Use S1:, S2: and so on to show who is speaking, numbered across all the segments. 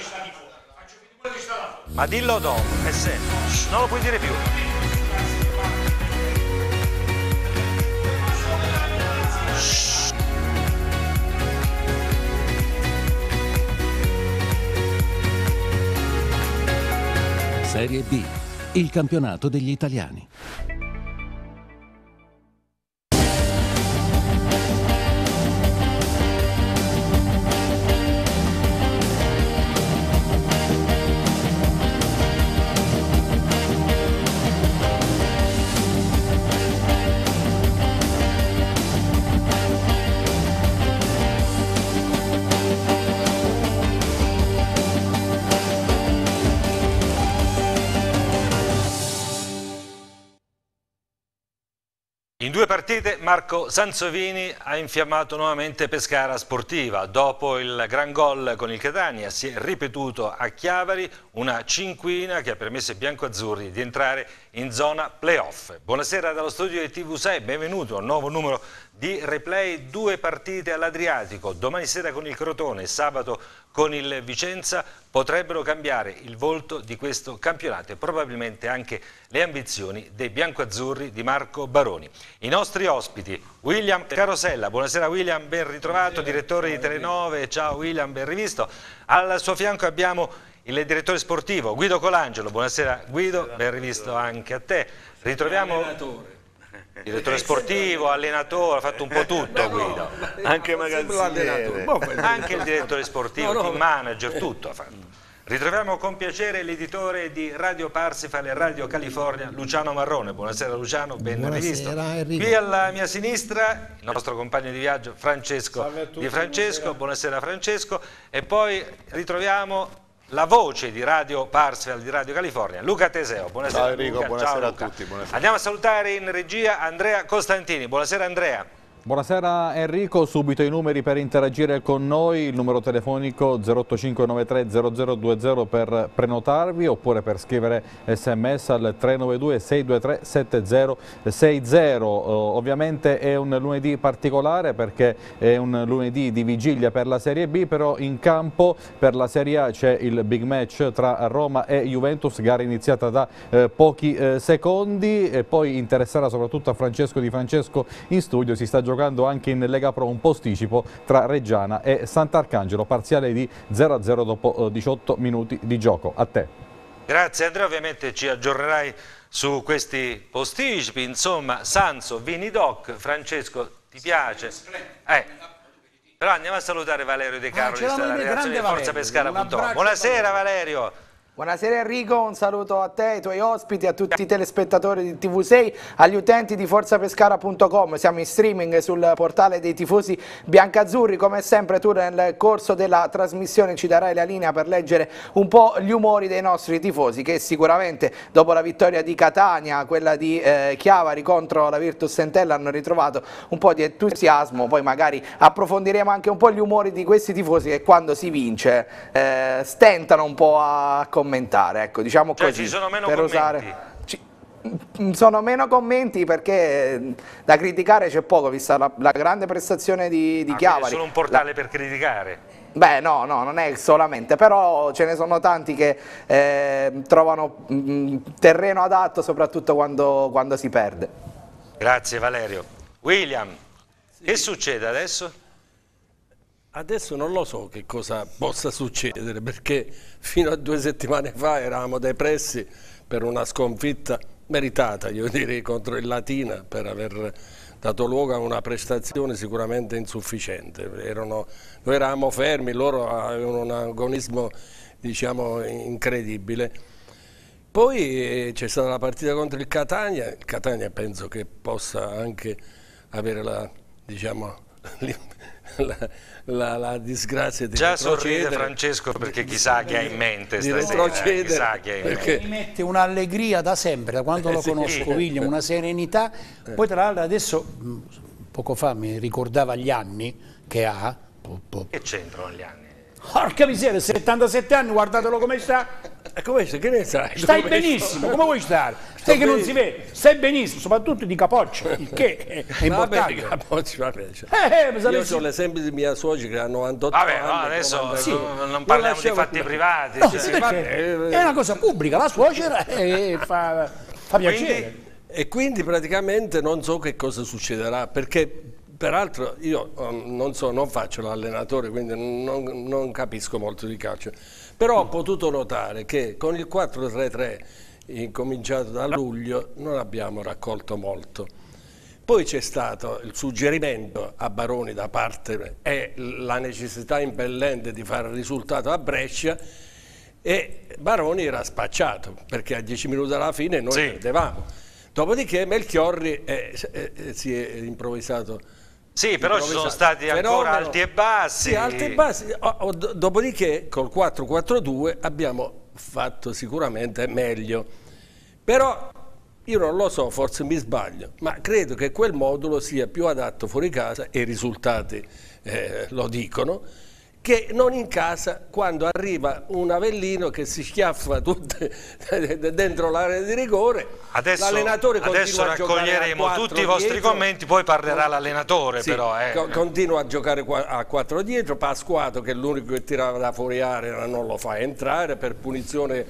S1: Ma dillo dopo, è semplice, non lo puoi dire più.
S2: Serie B, il campionato degli italiani.
S1: In 2 partite Marco Sansovini ha infiammato nuovamente Pescara Sportiva. Dopo il gran gol con il Catania si è ripetuto a Chiavari una cinquina che ha permesso ai biancoazzurri di entrare in zona playoff. Buonasera dallo studio di TV6, benvenuto a un nuovo numero di replay. 2 partite all'Adriatico, domani sera con il Crotone, sabato con il Vicenza, potrebbero cambiare il volto di questo campionato e probabilmente anche le ambizioni dei biancoazzurri di Marco Baroni. I nostri ospiti, William Carosella, buonasera William, ben ritrovato, direttore di Telenove, ciao William, ben rivisto. Al suo fianco abbiamo il direttore sportivo Guido Colangelo, buonasera Guido, ben rivisto anche a te. Ritroviamo direttore sportivo, allenatore, ha fatto un po' tutto Guido.
S3: Anche magazziniere.
S1: Anche il direttore sportivo, team manager, tutto ha fatto. Ritroviamo con piacere l'editore di Radio Parsifal e Radio California, Luciano Marrone. Buonasera Luciano, ben rivisto.
S4: Enrico.
S1: Qui alla mia sinistra il nostro compagno di viaggio Francesco Di Francesco. Buonasera Francesco. E poi ritroviamo la voce di Radio Parsifal, di Radio California, Luca Teseo. Buonasera.
S3: Ciao Enrico,
S1: Luca.
S3: buonasera
S1: Ciao,
S3: a
S1: Luca.
S3: tutti. Buonasera.
S1: Andiamo a salutare in regia Andrea Costantini. Buonasera Andrea.
S5: Buonasera Enrico, subito i numeri per interagire con noi, il numero telefonico 08593 0020 per prenotarvi oppure per scrivere sms al 392 623 7060. Ovviamente è un lunedì particolare perché è un lunedì di vigilia per la Serie B, però in campo per la Serie A c'è il big match tra Roma e Juventus, gara iniziata da pochi secondi e poi interesserà soprattutto a Francesco Di Francesco in studio. Si sta giocando anche in Lega Pro un posticipo tra Reggiana e Sant'Arcangelo, parziale di 0-0 dopo 18 minuti di gioco. A te.
S1: Grazie Andrea, ovviamente ci aggiornerai su questi posticipi, insomma Sanso, Vini Doc. Francesco, ti piace? Però andiamo a salutare Valerio De Carlo della redazione di ForzaPescara.com. Buonasera Valerio.
S6: Buonasera Enrico, un saluto a te, ai tuoi ospiti, a tutti i telespettatori di TV6, agli utenti di ForzaPescara.com. Siamo in streaming sul portale dei tifosi biancazzurri. Come sempre tu nel corso della trasmissione ci darai la linea per leggere un po' gli umori dei nostri tifosi, che sicuramente dopo la vittoria di Catania, quella di Chiavari contro la Virtus Entella, hanno ritrovato un po' di entusiasmo. Poi magari approfondiremo anche un po' gli umori di questi tifosi che quando si vince stentano un po' a commentare, ecco, diciamo così.
S1: Ci sono meno
S6: per
S1: commenti.
S6: Sono meno commenti perché da criticare c'è poco, vista la grande prestazione di Chiavari.
S1: È solo un portale per criticare?
S6: Beh no, non è solamente, però ce ne sono tanti che trovano terreno adatto soprattutto quando si perde.
S1: Grazie Valerio. William, che succede adesso?
S7: Adesso non lo so che cosa possa succedere, perché fino a 2 settimane fa eravamo depressi per una sconfitta meritata, io direi, contro il Latina, per aver dato luogo a una prestazione sicuramente insufficiente. Noi eravamo fermi, loro avevano un agonismo, diciamo, incredibile. Poi c'è stata la partita contro il Catania penso che possa anche avere la disgrazia di
S1: già sorride Francesco perché chissà che ha in mente stasera,
S4: perché mi mette un'allegria da sempre, da quando lo conosco William, una serenità. Poi tra l'altro adesso poco fa mi ricordava gli anni che ha.
S1: Che c'entrano gli anni?
S4: Porca miseria, 77 anni, guardatelo come sta.
S7: Come che ne sai?
S4: Stai benissimo, come vuoi stare? Stai che non si vede, stai benissimo, soprattutto di capoccia, il che è importante.
S7: Io ho l'esempio di mia suocera che ha 98 anni.
S1: No, adesso non parliamo di fatti privati.
S4: No, è una cosa pubblica, la suocera fa piacere.
S7: Quindi praticamente non so che cosa succederà, perché peraltro io non faccio l'allenatore, quindi non capisco molto di calcio, però ho potuto notare che con il 4-3-3 incominciato da luglio non abbiamo raccolto molto. Poi c'è stato il suggerimento a Baroni da parte e la necessità impellente di fare il risultato a Brescia, e Baroni era spacciato perché a 10 minuti dalla fine noi perdevamo. Dopodiché Melchiorri si è improvvisato.
S1: Sì, però ci sono stati ancora alti e bassi.
S7: Sì, alti e bassi. Dopodiché col 4-4-2 abbiamo fatto sicuramente meglio. Però io non lo so, forse mi sbaglio, ma credo che quel modulo sia più adatto fuori casa, e i risultati lo dicono, che non in casa, quando arriva un Avellino che si schiaffa tutte dentro l'area di rigore.
S1: Adesso raccoglieremo tutti i vostri commenti, poi parlerà l'allenatore. Però
S7: continua a giocare a 4 dietro. Pasquato, che è l'unico che tirava da fuori area, non lo fa entrare per punizione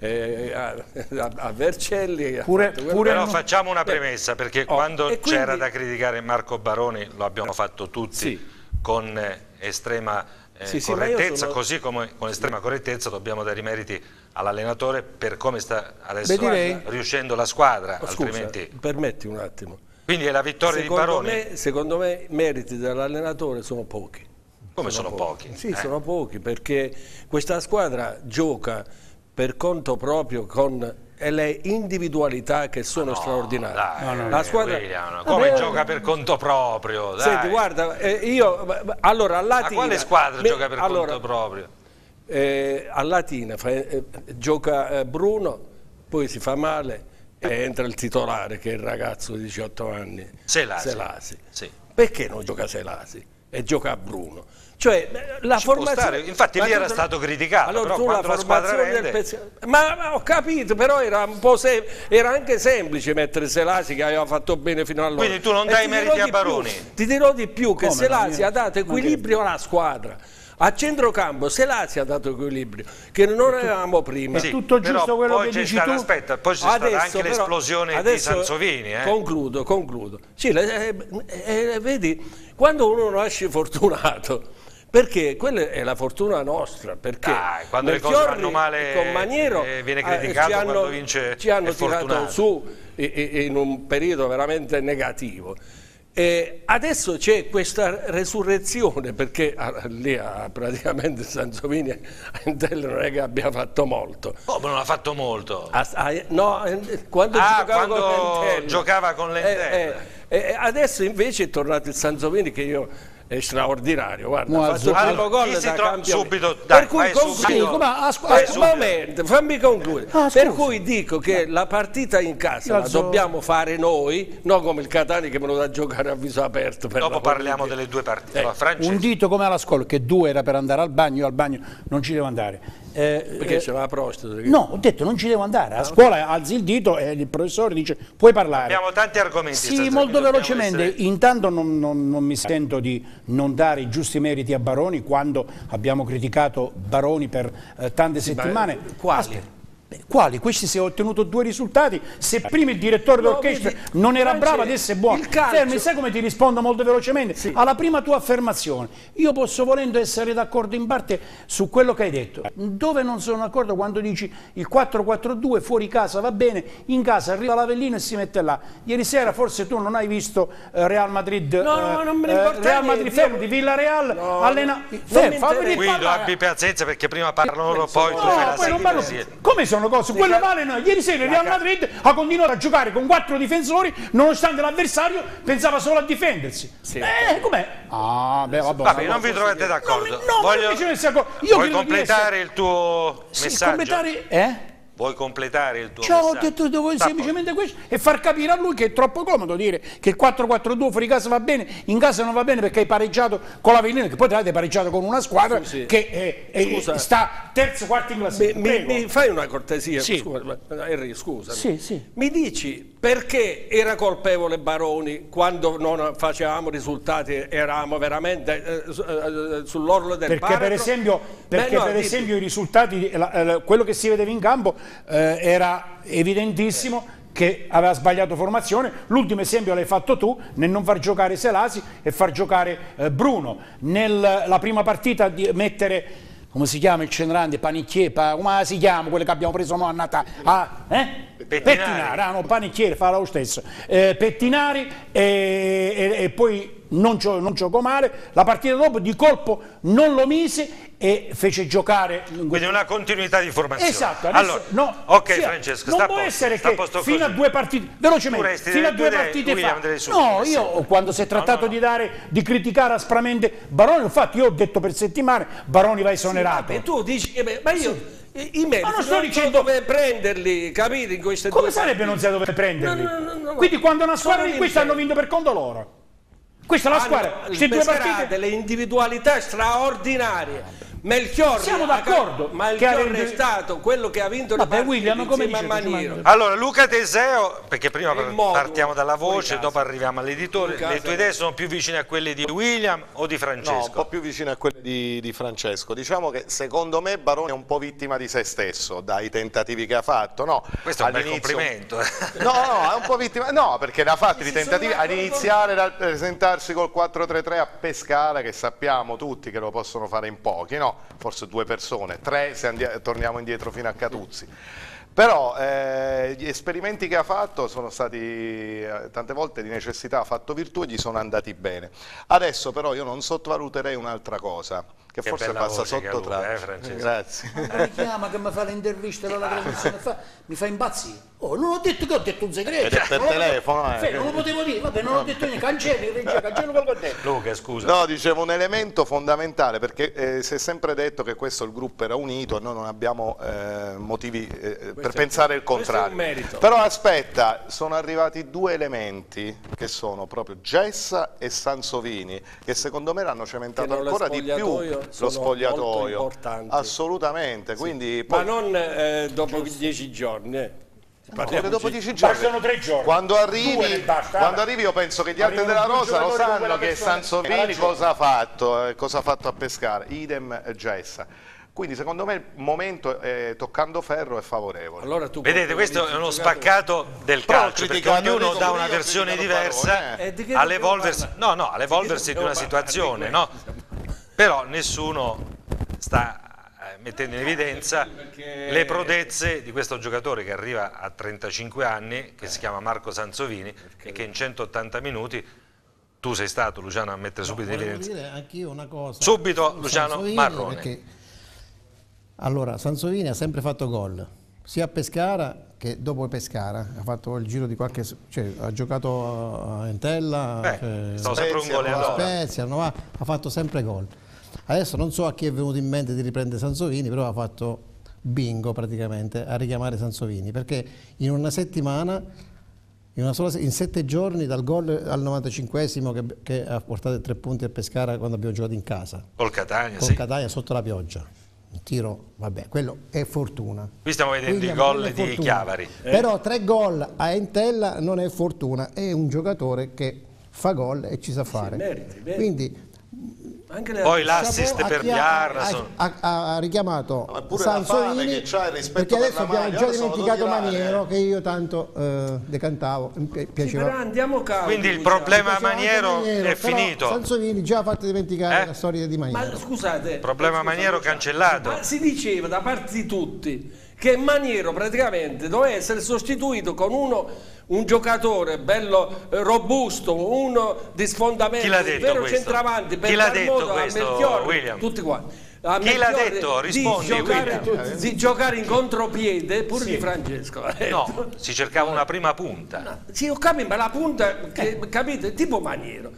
S7: a Vercelli.
S1: Però facciamo una premessa, perché quando c'era da criticare Marco Baroni lo abbiamo fatto tutti con estrema correttezza, così come con estrema correttezza dobbiamo dare i meriti all'allenatore per come sta adesso riuscendo la squadra. Altrimenti...
S7: permetti un attimo.
S1: Quindi è la vittoria di Baroni?
S7: Secondo me i meriti dell'allenatore sono pochi.
S1: Come sono pochi?
S7: Sì, sono pochi, perché questa squadra gioca per conto proprio con le individualità che sono straordinarie.
S1: La squadra come gioca per conto proprio? Dai.
S7: Senti, guarda, allora a Latina,
S1: quale squadra gioca per conto proprio?
S7: A Latina gioca Bruno, poi si fa male e entra il titolare, che è il ragazzo di 18 anni, Selasi. Sì. Perché non gioca Selasi e gioca a Bruno? Cioè, la formazione,
S1: infatti lì era stato criticato,
S7: allora,
S1: però quando la squadra rende...
S7: ma ho capito, però era un po' era anche semplice mettere Selasi, che aveva fatto bene fino allora.
S1: Quindi tu non dai meriti a Baroni?
S7: Ti dirò di più, che Selasi ha dato equilibrio alla squadra. A centrocampo Selasi ha dato equilibrio che non avevamo prima.
S4: È tutto giusto quello che dici tu.
S1: Aspetta, poi c'è stata anche l'esplosione di Sansovini.
S7: Concludo. Sì, vedi, quando uno nasce fortunato, perché quella è la fortuna nostra, perché
S1: quando le cose vanno male
S7: con Maniero
S1: viene criticato, quando vince
S7: ci hanno tirato su in un periodo veramente negativo. E adesso c'è questa resurrezione, perché lì praticamente Sansovini non è che abbia fatto molto.
S1: Oh, ma non ha fatto molto.
S7: Quando
S1: giocava con Lentella.
S7: Adesso invece è tornato il Sansovini, che io è straordinario, guarda, ha fatto il primo gol da campione.
S1: Subito, dai,
S7: fammi concludere. Per cui dico che la partita in casa la dobbiamo fare noi, non come il Catania che me lo dà giocare a viso aperto.
S1: Dopo parliamo delle due partite.
S4: Un dito come alla scuola, che 2 era per andare al bagno, io al bagno non ci devo andare.
S7: Perché c'è la prostata?
S4: No, ho detto non ci devo andare. A scuola alzi il dito e il professore dice puoi parlare.
S1: Abbiamo tanti argomenti.
S4: Sì, molto velocemente. Intanto non mi sento di non dare i giusti meriti a Baroni, quando abbiamo criticato Baroni per tante settimane.
S7: Quali?
S4: Quali? Questi si è ottenuto 2 risultati. Se prima il direttore d'orchestra non era bravo, adesso è buono. Fermi, sai come ti rispondo molto velocemente? Sì. Alla prima tua affermazione, io posso volendo essere d'accordo in parte su quello che hai detto. Dove non sono d'accordo quando dici il 4-4-2 fuori casa va bene, in casa arriva l'Avellino e si mette là. Ieri sera forse tu non hai visto Real Madrid,
S7: non me ne importa
S4: Real Madrid fermi, Villarreal,
S1: Guido, abbi pazienza, perché prima parlano loro, poi tu fai la sintesi.
S4: Come sono cose? Quello vale no. Ieri sera il Real Madrid ha continuato a giocare con 4 difensori, nonostante l'avversario pensava solo a difendersi. Com'è?
S1: Vabbè, non vi trovate d'accordo.
S4: Vuoi
S1: completare il tuo messaggio?
S4: Completare,
S1: Vuoi completare il tuo
S4: Ciao, ho
S1: messaggio?
S4: detto devo semplicemente questo e far capire a lui che è troppo comodo dire che il 4-4-2 fuori casa va bene, in casa non va bene perché hai pareggiato con l'Avellino, che poi tra l'altro hai pareggiato con una squadra che sta terzo, quarto in classifica.
S7: Mi fai una cortesia?
S4: Sì.
S7: Scusa, Henry, scusami.
S4: Sì, sì.
S7: Mi dici perché era colpevole Baroni quando non facevamo risultati, eravamo veramente sull'orlo del
S4: Perché per esempio, i risultati, quello che si vedeva in campo era evidentissimo che aveva sbagliato formazione. L'ultimo esempio l'hai fatto tu nel non far giocare Selasi e far giocare Bruno. Nella prima partita di mettere, come si chiama il centrante, Panicchier, come si chiama quello che abbiamo preso noi a Natale? Pettinari, no, Panicchiere fa lo stesso. Pettinari e poi non giocò male. La partita dopo di colpo non lo mise e fece giocare.
S1: Quindi una continuità di formazione.
S4: Esatto.
S1: Allora, Francesco,
S4: non può essere che fino a due partite, velocemente, fino a due partite fa. No, io quando si è trattato di criticare aspramente Baroni, infatti io ho detto per settimane Baroni va esonerato.
S7: Sì, tu dici che ma io i meriti
S4: non sto dicendo
S7: dove prenderli, capite? In queste
S4: come
S7: due
S4: sarebbe
S7: partite?
S4: non sa dove prenderli?
S7: No.
S4: Quindi quando una squadra di questa hanno vinto per conto loro. Questa è la squadra, queste due partite.
S7: Delle individualità straordinarie. Melchiorre,
S4: siamo d'accordo,
S7: Melchiorre è stato quello che ha vinto le partite
S4: William, come
S7: insieme a Maniero.
S1: Allora, Luca Teseo, perché prima partiamo dalla voce, dopo arriviamo all'editore. Le tue idee sono più vicine a quelle di William o di Francesco?
S3: No, un po' più vicine a quelle di Francesco. Diciamo che secondo me Baroni è un po' vittima di se stesso, dai tentativi che ha fatto. No,
S1: questo è un bel complimento.
S3: No, è un po' vittima. No, perché ne ha fatti di tentativi ad iniziare dal presentarsi col 4-3-3 a Pescara, che sappiamo tutti che lo possono fare in pochi, no? Forse 2 persone, 3 se torniamo indietro fino a Catuzzi. Però gli esperimenti che ha fatto sono stati tante volte di necessità, ha fatto virtù e gli sono andati bene. Adesso però io non sottovaluterei un'altra cosa, che forse passa sotto traccia.
S1: Grazie.
S4: Mi chiama che mi fa le interviste alla trasmissione, mi fa impazzire. Oh, non ho detto che ho detto un segreto.
S3: Per telefono,
S4: non lo potevo dire, vabbè, non ho detto niente, cancello quello che ho detto.
S1: Luca, scusa.
S3: No, dicevo un elemento fondamentale, perché si è sempre detto che questo il gruppo era unito e noi non abbiamo motivi per pensare il contrario. Però aspetta, sono arrivati 2 elementi che sono proprio Gessa e Sansovini, che secondo me l'hanno cementato ancora di più lo spogliatoio. Assolutamente. Quindi,
S7: ma non dopo 10 giorni.
S3: Dopo 10 giorni.
S4: Sono 3 giorni.
S3: Quando arrivi io penso che gli altri della Rosa lo sanno che Sansovini cosa ha fatto a Pescara, idem Gessa. Quindi secondo me il momento, toccando ferro, è favorevole.
S1: Allora vedete, questo è uno spaccato del calcio, perché ognuno dà una versione diversa all'evolversi di una situazione, no? Però nessuno sta mettendo in evidenza le prodezze di questo giocatore che arriva a 35 anni, che si chiama Marco Sansovini, e che in 180 minuti, tu sei stato, Luciano, a mettere subito in evidenza.
S8: Volevo dire anch'io una cosa.
S1: Subito, Luciano Marrone.
S8: Perché, allora, Sansovini ha sempre fatto gol, sia a Pescara che dopo Pescara, ha fatto il giro di qualche, cioè ha giocato a Entella,
S1: stavo sempre un goleador.
S8: Spezia, ha fatto sempre gol. Adesso non so a chi è venuto in mente di riprendere Sansovini, però ha fatto bingo praticamente a richiamare Sansovini, perché in una settimana, in 7 giorni, dal gol al 95esimo che ha portato 3 punti a Pescara quando abbiamo giocato in casa.
S1: Col Catania,
S8: Catania sotto la pioggia. Un tiro, vabbè, quello è fortuna.
S1: Qui stiamo vedendo i gol di Chiavari.
S8: Però 3 gol a Entella non è fortuna, è un giocatore che fa gol e ci sa fare.
S7: Meriti.
S8: Quindi
S1: poi l'assist per Biarra
S8: ha richiamato Sansovini, perché adesso abbiamo già dimenticato Maniero, che io tanto decantavo, mi piaceva.
S1: Quindi il problema Maniero è finito.
S8: Sansovini già ha fatto dimenticare la storia di Maniero.
S7: Ma scusate,
S1: il problema Maniero cancellato.
S7: Ma si diceva da parte di tutti che Maniero praticamente doveva essere sostituito con un giocatore bello robusto, uno di sfondamento, un vero centravanti, per dar modo a Melchiorre, tutti quanti.
S1: Chi l'ha detto? Rispondi,
S7: di giocare in contropiede pure di Francesco.
S1: No, si cercava una prima punta.
S7: Sì, ho capito, ma la punta, capite, tipo Maniero.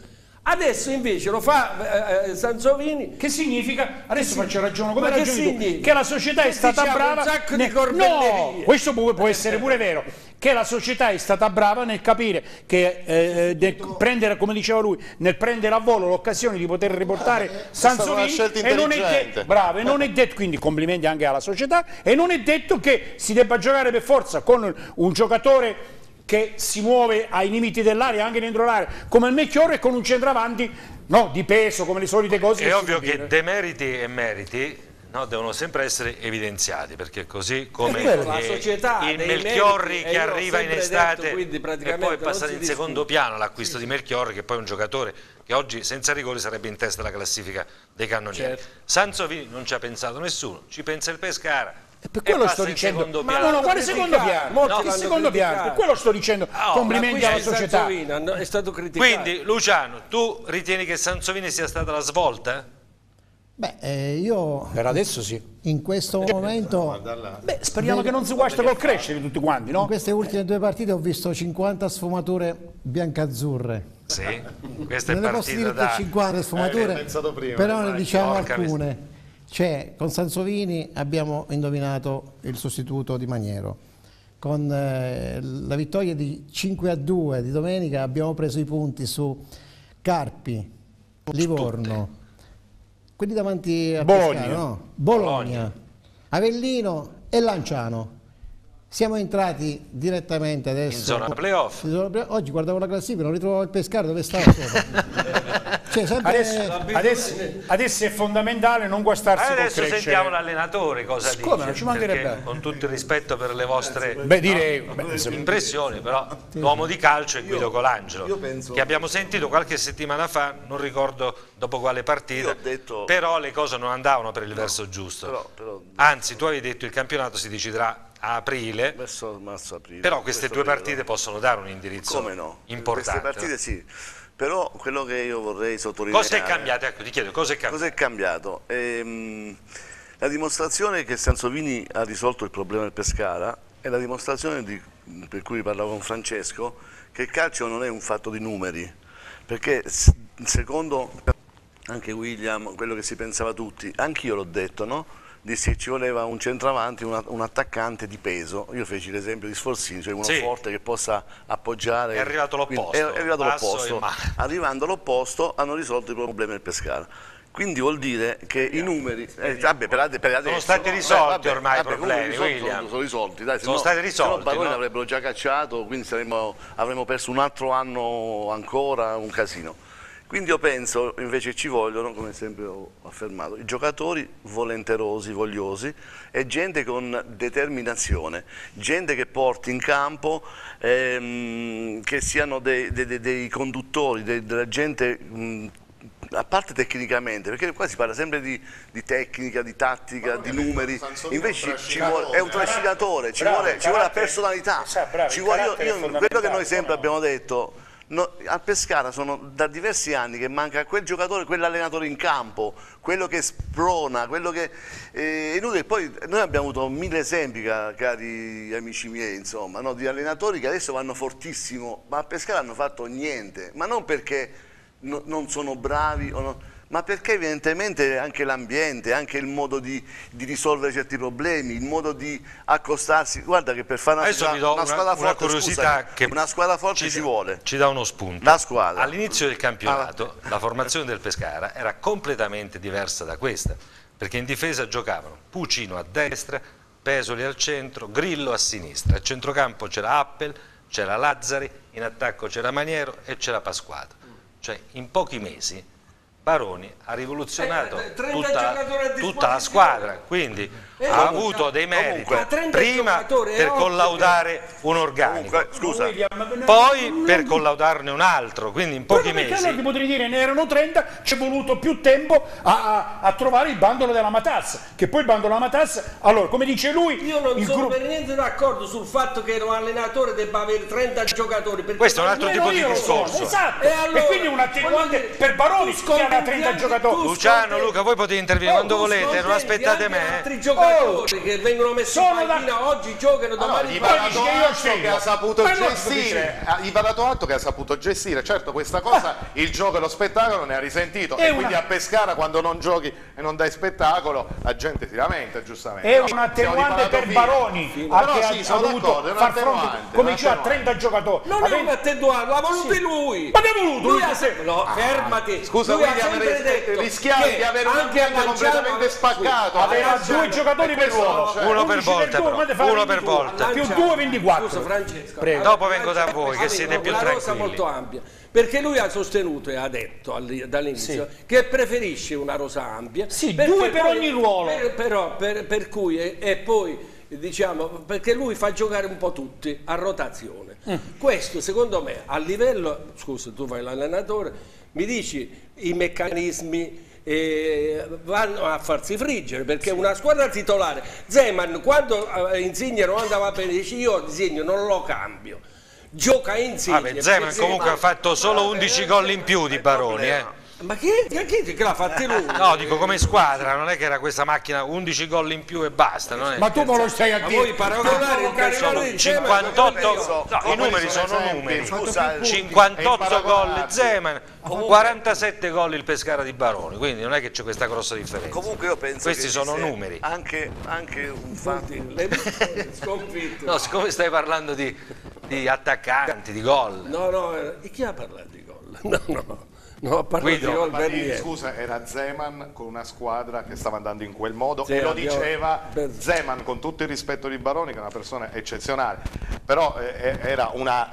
S7: Adesso invece lo fa Sansovini.
S4: Che significa? Adesso faccio ragione come
S7: Ma che
S4: ragioni tu,
S7: significa?
S4: che la società è stata brava.
S7: Un sacco di corbellerie.
S4: No, questo può essere pure vero. Che la società è stata brava nel capire che prendere, come diceva lui, nel prendere a volo l'occasione di poter riportare Sansovini, e non è detto, bravo, e non è detto, quindi complimenti anche alla società, e non è detto che si debba giocare per forza con un giocatore che si muove ai limiti dell'area, anche dentro l'area, come il Melchiorre, e con un centravanti di peso, come le solite cose.
S1: È ovvio che demeriti e meriti devono sempre essere evidenziati, perché così come
S7: la società,
S1: il Melchiorri
S7: meriti,
S1: che arriva in estate
S7: detto,
S1: e poi è passato in secondo piano l'acquisto di Melchiorri, che poi è un giocatore che oggi senza rigori sarebbe in testa alla classifica dei cannonieri.
S7: Certo.
S1: Sansovini non ci ha pensato nessuno, ci pensa il Pescara.
S4: Per quello sto dicendo, ma no, guarda, secondo piano, il secondo piano, per quello sto dicendo, complimenti alla società.
S7: È stato criticato.
S1: Quindi Luciano, tu ritieni che Sansovini sia stata la svolta?
S8: Beh, io
S4: per adesso sì.
S8: In questo momento
S4: speriamo che non si guasta col crescere tutti quanti, no?
S8: In queste ultime 2 partite ho visto 50 sfumature biancazzurre.
S1: Sì, questa
S8: non
S1: è
S8: ne posso dire
S1: partita
S8: che 50 sfumature, però ne diciamo alcune. Cioè, con Sansovini abbiamo indovinato il sostituto di Maniero. Con la vittoria di 5-2 di domenica abbiamo preso i punti su Carpi, Livorno, quelli davanti a Pescara, no? Bologna, Avellino e Lanciano. Siamo entrati direttamente adesso
S1: in zona playoff.
S8: Oggi guardavo la classifica, non ritrovavo il Pescara, dove stava. Cioè,
S4: adesso è fondamentale non guastarsi col
S1: adesso
S4: crescere.
S1: Sentiamo l'allenatore cosa dice.
S4: Come? Non ci mancherebbe.
S1: Perché, con tutto il rispetto per le vostre impressioni, però l'uomo di calcio è Guido Colangelo, che abbiamo sentito qualche settimana fa, non ricordo dopo quale partita, però le cose non andavano per il verso giusto. Anzi, tu avevi detto il campionato si deciderà a aprile,
S9: marzo, aprile,
S1: però queste 2 partite possono dare un indirizzo importante.
S9: Queste partite sì, però quello che io vorrei sottolineare...
S1: Cosa è cambiato? Ecco, ti chiedo, cosa è cambiato?
S9: Cosa è cambiato? La dimostrazione che Sansovini ha risolto il problema del Pescara è la dimostrazione per cui parlavo con Francesco, che il calcio non è un fatto di numeri, perché secondo anche William, quello che si pensava tutti, anch'io l'ho detto, no? Dissi che ci voleva un centravanti, un attaccante di peso. Io feci l'esempio di Sforzini, cioè uno forte che possa appoggiare.
S1: È arrivato l'opposto.
S9: È arrivato l'opposto. Arrivando all'opposto hanno risolto i problemi del Pescara. Quindi vuol dire che i numeri
S1: sono stati risolti ormai i problemi,
S9: sono risolti, dai,
S1: sono stati risolti.
S9: Se no Baroni l'avrebbero già cacciato, quindi avremmo perso un altro anno ancora, un casino. Quindi io penso invece ci vogliono, come sempre ho affermato, i giocatori volenterosi, vogliosi, e gente con determinazione, gente che porti in campo, che siano dei conduttori, della gente, a parte tecnicamente, perché qua si parla sempre di tecnica, di tattica, di numeri, invece è un trascinatore, ci vuole la personalità, quello che noi sempre abbiamo detto. Al Pescara sono da diversi anni che manca quel giocatore, quell'allenatore in campo, quello che sprona, quello che è inutile. Poi noi abbiamo avuto 1000 esempi, cari amici miei, insomma, no? Di allenatori che adesso vanno fortissimo, ma a Pescara hanno fatto niente, ma non perché non sono bravi o no, ma perché evidentemente anche l'ambiente, anche il modo di risolvere certi problemi, il modo di accostarsi. Guarda che per fare una squadra forte, una squadra forte ci vuole.
S1: Ci dà uno spunto.
S9: La squadra.
S1: All'inizio del campionato la formazione del Pescara era completamente diversa da questa, perché in difesa giocavano Pucino a destra, Pesoli al centro, Grillo a sinistra. A centrocampo c'era Appel, c'era Lazzari, in attacco c'era Maniero e c'era Pasquato. Cioè in pochi mesi Baroni ha rivoluzionato tutta la squadra, quindi ha avuto dei meriti prima per collaudare un organico, poi per collaudarne un altro, quindi in pochi mesi.
S4: Allora ti potrei dire ne erano 30, ci è voluto più tempo a trovare il bandolo della matassa, che poi il bandolo della matassa, allora come dice lui,
S7: io non sono per niente d'accordo sul fatto che un allenatore debba avere 30 giocatori,
S1: questo è un altro tipo di discorso.
S4: Esatto, e quindi un attenuante per Baroni che aveva 30 giocatori.
S1: Luciano, Luca, voi potete intervenire quando volete, non aspettate me.
S7: giocatori che vengono messi in panchina oggi giocano, domani
S3: gli va dato atto che ha saputo gestire, gli va dato atto che ha saputo gestire. Certo, questa cosa il gioco e lo spettacolo ne ha risentito, e quindi a Pescara quando non giochi e non dai spettacolo la gente si lamenta, giustamente.
S4: È un attenuante per Baroni che ha dovuto far fronte, come diceva, a 30 giocatori.
S7: Non è un attenuante, l'ha voluto lui.
S4: Ma l'ha voluto lui?
S7: No, fermati.
S3: Scusa, quindi rischiare di avere un ambiente completamente spaccato.
S4: Aveva 2 giocatori per ruolo,
S1: uno per volta, uno per volta.
S4: Più 2, 24.
S7: Scusa Francesco,
S1: dopo vengo da voi che siete più tranquilli.
S7: Una rosa molto ampia, perché lui ha sostenuto e ha detto dall'inizio che preferisce una rosa ampia.
S4: Sì, 2 per ogni ruolo.
S7: Però per cui e poi diciamo perché lui fa giocare un po' tutti a rotazione. Questo secondo me a livello, scusa, tu fai l'allenatore, mi dici i meccanismi vanno a farsi friggere, perché una squadra titolare, Zeman quando Insigne non andava bene dice io Insigne non lo cambio, gioca Insigne.
S1: Zeman comunque ha fatto solo 11 gol in più di Baroni,
S7: Ma che l'ha fatti lui?
S1: No, dico come squadra, non è che era questa macchina 11 gol in più e basta, non è.
S4: Ma tu me lo stai a dire?
S7: Voi paragonare il calciatore di
S1: 58, no, i numeri sono numeri. 58 gol Zeman, 47 gol il Pescara di Baroni, quindi non è che c'è questa grossa differenza.
S9: Comunque io penso
S1: questi
S9: che
S1: sono numeri.
S9: Anche un fatto.
S1: No, siccome stai parlando di attaccanti, di gol.
S7: No, chi ha parlato di gol? No,
S3: scusa, era Zeman con una squadra che stava andando in quel modo, e lo diceva Zeman, con tutto il rispetto di Baroni, che è una persona eccezionale, però era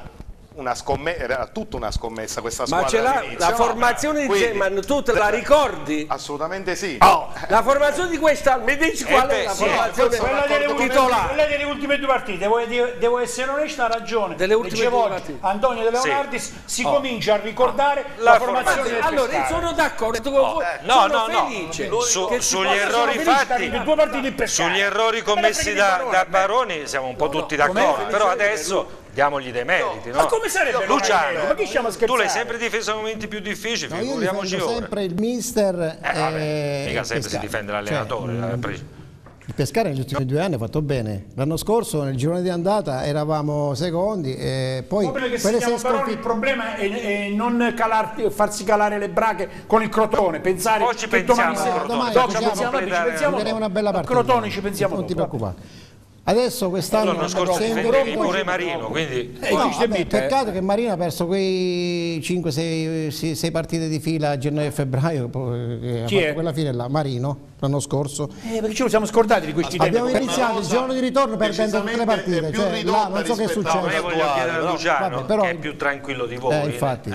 S3: era tutta una scommessa questa squadra.
S7: Ma ce l'ha la formazione di Zeman, tu te la ricordi?
S3: Assolutamente sì.
S7: La formazione di quest'anno, mi dici qual è la formazione titolare?
S4: Quella delle ultime 2 partite, devo essere onesto, ha ragione.
S7: Delle ultime 2 partite.
S4: Antonio De Leonardis si comincia a ricordare la formazione del
S7: Allora,
S4: Pescara.
S7: sono d'accordo con voi, sono felice.
S1: Sugli errori fatti, sugli errori commessi da Baroni siamo un po' tutti d'accordo, però adesso diamogli dei meriti, no?
S4: Ma come sarebbe
S1: Luciano?
S4: Ma chi stiamo scherzando?
S1: Tu l'hai sempre difeso nei momenti più difficili,
S8: No, io
S1: figuriamoci
S8: difendo
S1: ora.
S8: sempre il mister.
S1: Mica sempre si difende l'allenatore.
S8: Il Pescara negli ultimi 2 anni ha fatto bene. L'anno scorso nel girone di andata eravamo secondi e poi
S4: il problema è non farsi calare le brache con il Crotone, pensare
S1: Poi ci
S4: che
S1: pensiamo,
S4: domani
S8: pensiamo una bella partita.
S4: Crotone ci pensiamo,
S8: non ti preoccupare. Adesso quest'anno
S1: l'anno scorso difendevi pure Marino, quindi
S8: peccato che Marino ha perso quei 5-6 partite di fila a gennaio e febbraio.
S4: Chi è?
S8: Quella fine là, Marino, l'anno scorso.
S4: Perché ce lo siamo scordati di questi tempi.
S8: Abbiamo iniziato il giorno di ritorno perdendo tutte le partite, cioè, là, non so che è successo.
S1: Io voglio chiedere a Luciano, che è più tranquillo di voi.
S8: Infatti,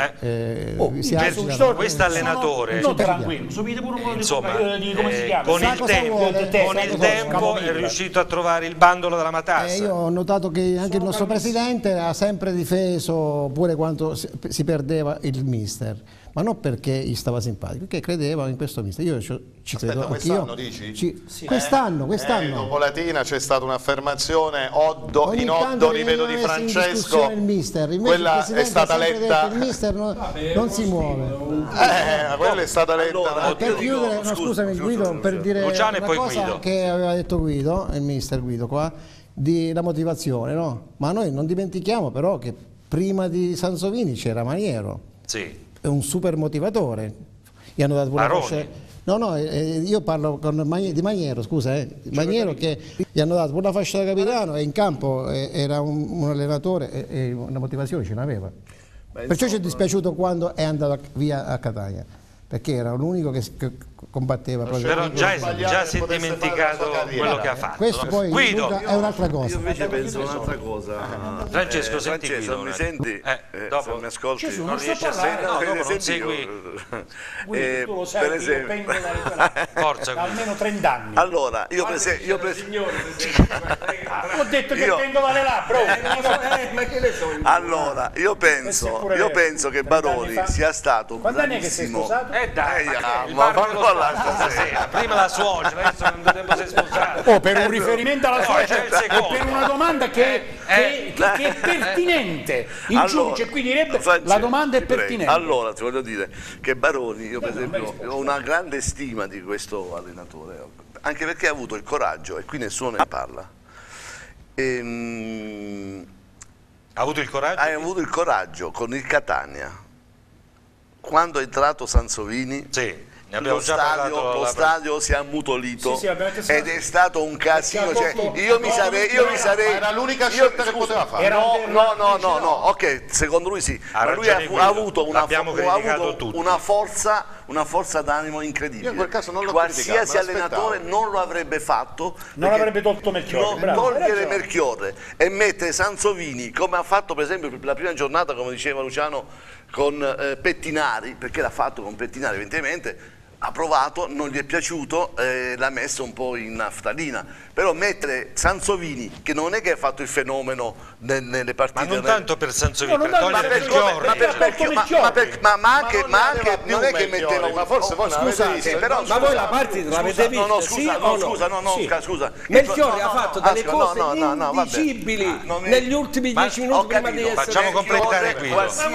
S1: questo allenatore,
S4: non tranquillo, subite pure un po' di come si chiama.
S1: Con il tempo è riuscito a trovare il bandolo della matassa.
S8: Io ho notato che anche il nostro presidente ha sempre difeso pure quando si perdeva il mister, ma non perché gli stava simpatico, perché credeva in questo mister. Io ci credo
S3: quest'anno,
S8: anch'io.
S3: dici?
S8: Quest'anno.
S3: Dopo Latina c'è stata un'affermazione in Oddo, ripeto, di Francesco.
S8: Il mister.
S3: Quella è stata letta.
S8: Il mister non si muove.
S3: Quella è stata letta.
S8: Per chiudere, scusami Guido, per dire
S1: Luciano
S8: una
S1: e poi
S8: cosa
S1: Guido.
S8: che aveva detto Guido, il mister Guido qua, di la motivazione, no? Ma noi non dimentichiamo però che prima di Sansovini c'era Maniero.
S1: Sì.
S8: È un super motivatore. Gli hanno dato una fascia. No, io parlo di Maniero, scusa, Maniero che gli hanno dato una fascia da capitano e in campo era un allenatore e una motivazione ce l'aveva. Perciò ci è dispiaciuto quando è andato via a Catania, perché era l'unico che combatteva proprio.
S1: Però già si è dimenticato quello che ha fatto.
S8: Questo poi
S1: Guido
S8: è un'altra cosa.
S9: Io invece penso un'altra cosa.
S1: Francesco, senti
S9: Francesco,
S1: Guido,
S9: mi senti?
S1: dopo
S9: se mi ascolti?
S4: Gesù,
S1: non riesci a sentire, dopo non segui.
S4: Tu lo sai,
S9: per esempio.
S4: io pengo
S1: Forza,
S4: da almeno 30 anni.
S9: Allora, io
S4: ho detto che pengo dalle labbra.
S7: Ma che ne so?
S9: Allora, io penso che Baroni sia stato un
S4: quando è che sei
S9: bravissimo.
S4: sposato?
S1: Dai, il
S9: ma
S1: bar dello
S9: stasera.
S1: stasera. Prima la suocera, adesso non tempo si è sposato.
S4: Per un riferimento alla suocera
S1: c'è il secondo.
S4: e per una domanda che è pertinente. Il giudice qui direbbe
S9: Francesco,
S4: la domanda è
S9: ti prego.
S4: pertinente.
S9: Allora, ti voglio dire che Baroni, io per esempio ho una grande stima di questo allenatore. anche perché ha avuto il coraggio, e qui nessuno ne parla.
S1: Ha avuto il coraggio?
S9: Ha avuto il coraggio con il Catania, quando è entrato Sansovini.
S1: Sì. Lo
S9: stadio si è ammutolito,
S4: sì,
S9: ed è stato un casino. Cioè, io mi sarei.
S3: Era l'unica scelta che poteva fare.
S9: No, ok, secondo lui sì. Ma lui ha avuto una forza d'animo incredibile.
S3: Io in quel caso non l'ho
S9: Qualsiasi allenatore non lo avrebbe fatto.
S4: Non avrebbe tolto Melchiorre.
S9: Togliere Melchiorre e mettere Sansovini, come ha fatto per esempio la prima giornata, come diceva Luciano, con Pettinari, perché l'ha fatto con Pettinari evidentemente. Ha provato, non gli è piaciuto, l'ha messo un po' in naftalina. Però mettere Sansovini, che non è che ha fatto il fenomeno nelle partite.
S1: Ma non tanto per Sansovini, per togliere Melchiorre.
S9: Ma anche non è che metteva.
S3: Ma forse voi
S7: ma voi la partita l'avete vista?
S9: Scusa.
S7: Melchiorre ha fatto delle cose indicibili negli ultimi 10 minuti prima di essere.
S1: Facciamo completare qui.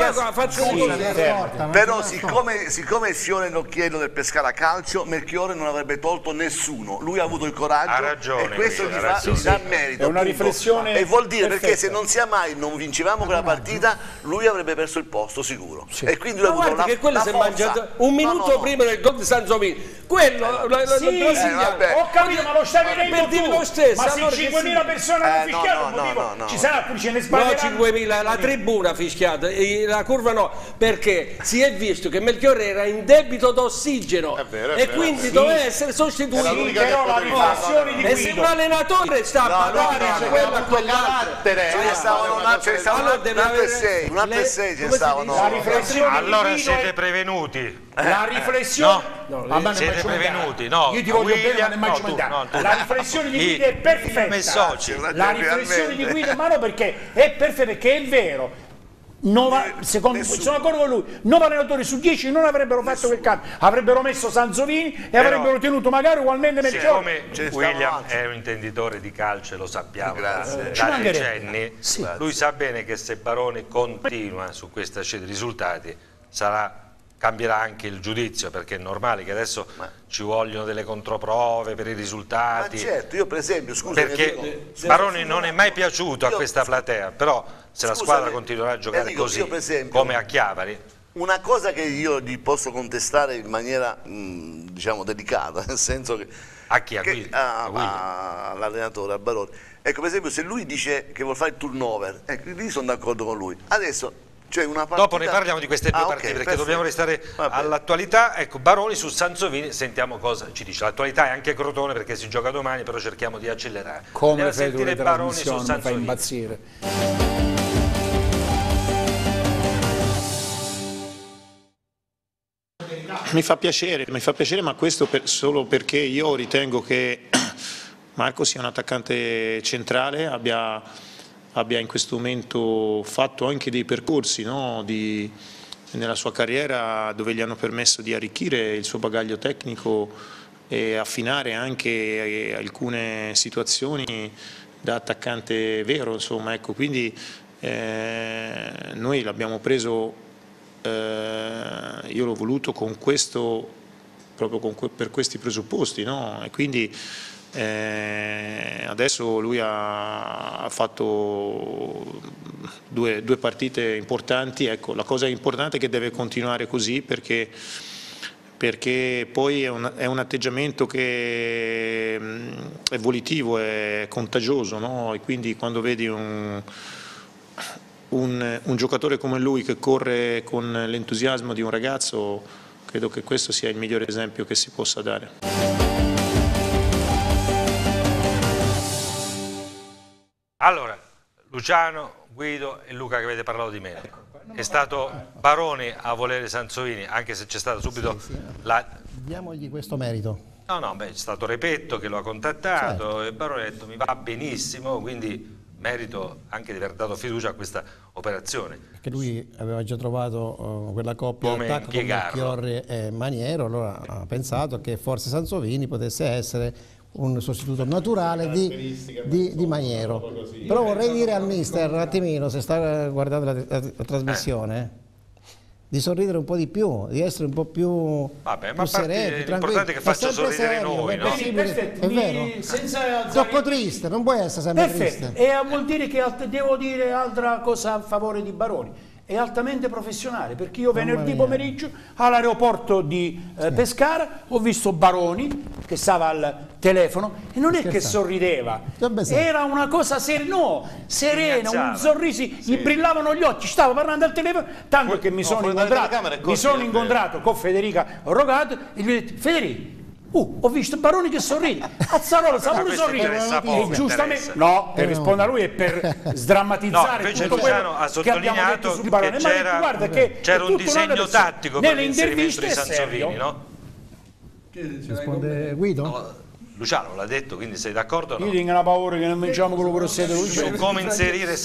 S9: Però siccome il fiore nell'occhiello del Pescara Calcio, Melchiorre non avrebbe tolto nessuno. Lui ha avuto il coraggio.
S1: Ha ragione.
S9: E questo gli dà merito.
S4: È una riflessione.
S9: E vuol dire
S4: perfetta.
S9: perché se non vincevamo quella partita, lui avrebbe perso il posto sicuro.
S4: Sì.
S9: E quindi lui ha avuto
S7: che quello si è mangiato un minuto prima del gol di Sansovini. Quello
S4: ho capito, ma lo stai vedendo tu.
S7: Lo stesso,
S4: ma se 5.000 persone hanno fischiato, un motivo ci sarà, qui ce ne sbaglieranno.
S7: No, 5.000, la tribuna ha fischiato, la curva no, perché si è visto che Melchiorre era in debito d'ossigeno e quindi doveva essere sostituito.
S4: Però la riflessione di
S7: e se un allenatore sta a parlare a quella a quell'altro,
S9: ce ne stavano un altro e sei ce ne stavano.
S1: Allora siete prevenuti.
S4: La riflessione
S1: siete prevenuti,
S4: io ti voglio bene, ma non è mai commentare. La riflessione di Guido è perfetta. La riflessione di Guido, ma no, perché è perfetta, perché è vero. Sono d'accordo con lui, 9 allenatori su 10 non avrebbero fatto quel cambio, avrebbero messo Sansovini e avrebbero tenuto magari ugualmente Melchiorre.
S1: Siccome William è un intenditore di calcio, lo sappiamo da decenni, lui sa bene che se Baroni continua su questa scia di risultati cambierà anche il giudizio, perché è normale che adesso ci vogliono delle controprove per i risultati.
S9: Ma certo, io per esempio, scusa,
S1: perché Baroni non è mai piaciuto a questa platea, però se la squadra continuerà a giocare così, come a Chiavari.
S9: Una cosa che io gli posso contestare in maniera diciamo delicata, nel senso che all'allenatore, a Baroni, ecco, per esempio, se lui dice che vuol fare il turnover, ecco, lì sono d'accordo con lui. Adesso una partita...
S1: Dopo ne parliamo di queste due partite, perché dobbiamo restare all'attualità. Ecco, Baroni su Sansovini, sentiamo cosa ci dice. L'attualità è anche Crotone, perché si gioca domani, però cerchiamo di accelerare.
S4: Come fai tu le trasmissioni, mi fai impazzire.
S10: Mi fa piacere, ma questo solo perché io ritengo che Marco sia un attaccante centrale, abbia in questo momento fatto anche dei percorsi, no, nella sua carriera, dove gli hanno permesso di arricchire il suo bagaglio tecnico e affinare anche alcune situazioni da attaccante vero, insomma, ecco, quindi noi l'abbiamo preso, io l'ho voluto con questo, proprio per questi presupposti, no? E quindi adesso lui ha fatto due partite importanti. Ecco, la cosa importante è che deve continuare così, perché poi è un atteggiamento che è volitivo, è contagioso, no? E quindi quando vedi un giocatore come lui che corre con l'entusiasmo di un ragazzo, credo che questo sia il migliore esempio che si possa dare.
S1: Allora, Luciano, Guido e Luca, che avete parlato di me, è stato Baroni a volere Sansovini, anche se c'è stata subito
S8: diamogli questo merito.
S1: C'è stato Repetto che lo ha contattato, e Baroni ha detto mi va benissimo, quindi merito anche di aver dato fiducia a questa operazione.
S8: Perché lui aveva già trovato quella coppia d'attacco con Melchiorre e Maniero, allora ha pensato che forse Sansovini potesse essere un sostituto naturale di Maniero. Però vorrei dire al mister un attimino, se sta guardando la trasmissione, di sorridere un po' di più, di essere un po' più,
S1: vabbè,
S8: più sereni,
S1: l'importante è che faccia sorridere noi, no?
S8: È vero? Troppo triste, non puoi essere sempre triste.
S4: E vuol dire che devo dire altra cosa a favore di Baroni. È altamente professionale, perché io venerdì pomeriggio all'aeroporto di Pescara ho visto Baroni che stava al telefono e non è che sorrideva, era una cosa serena, un sorriso, gli brillavano gli occhi, stava parlando al telefono, tanto che mi sono incontrato con Federica Rogato e gli ho detto: Federica, ho visto Baroni che sorride, Azzarola sa pure sorridere, e giustamente per rispondere a lui e per sdrammatizzare tutto quello che abbiamo detto su Baroni,
S1: c'era un disegno tattico per l'inserimento di Sansovini, no?
S8: Risponde Guido?
S1: No, Luciano l'ha detto, quindi sei d'accordo?
S4: Io tengo una paura che non vinciamo quello che siete
S1: su come inserire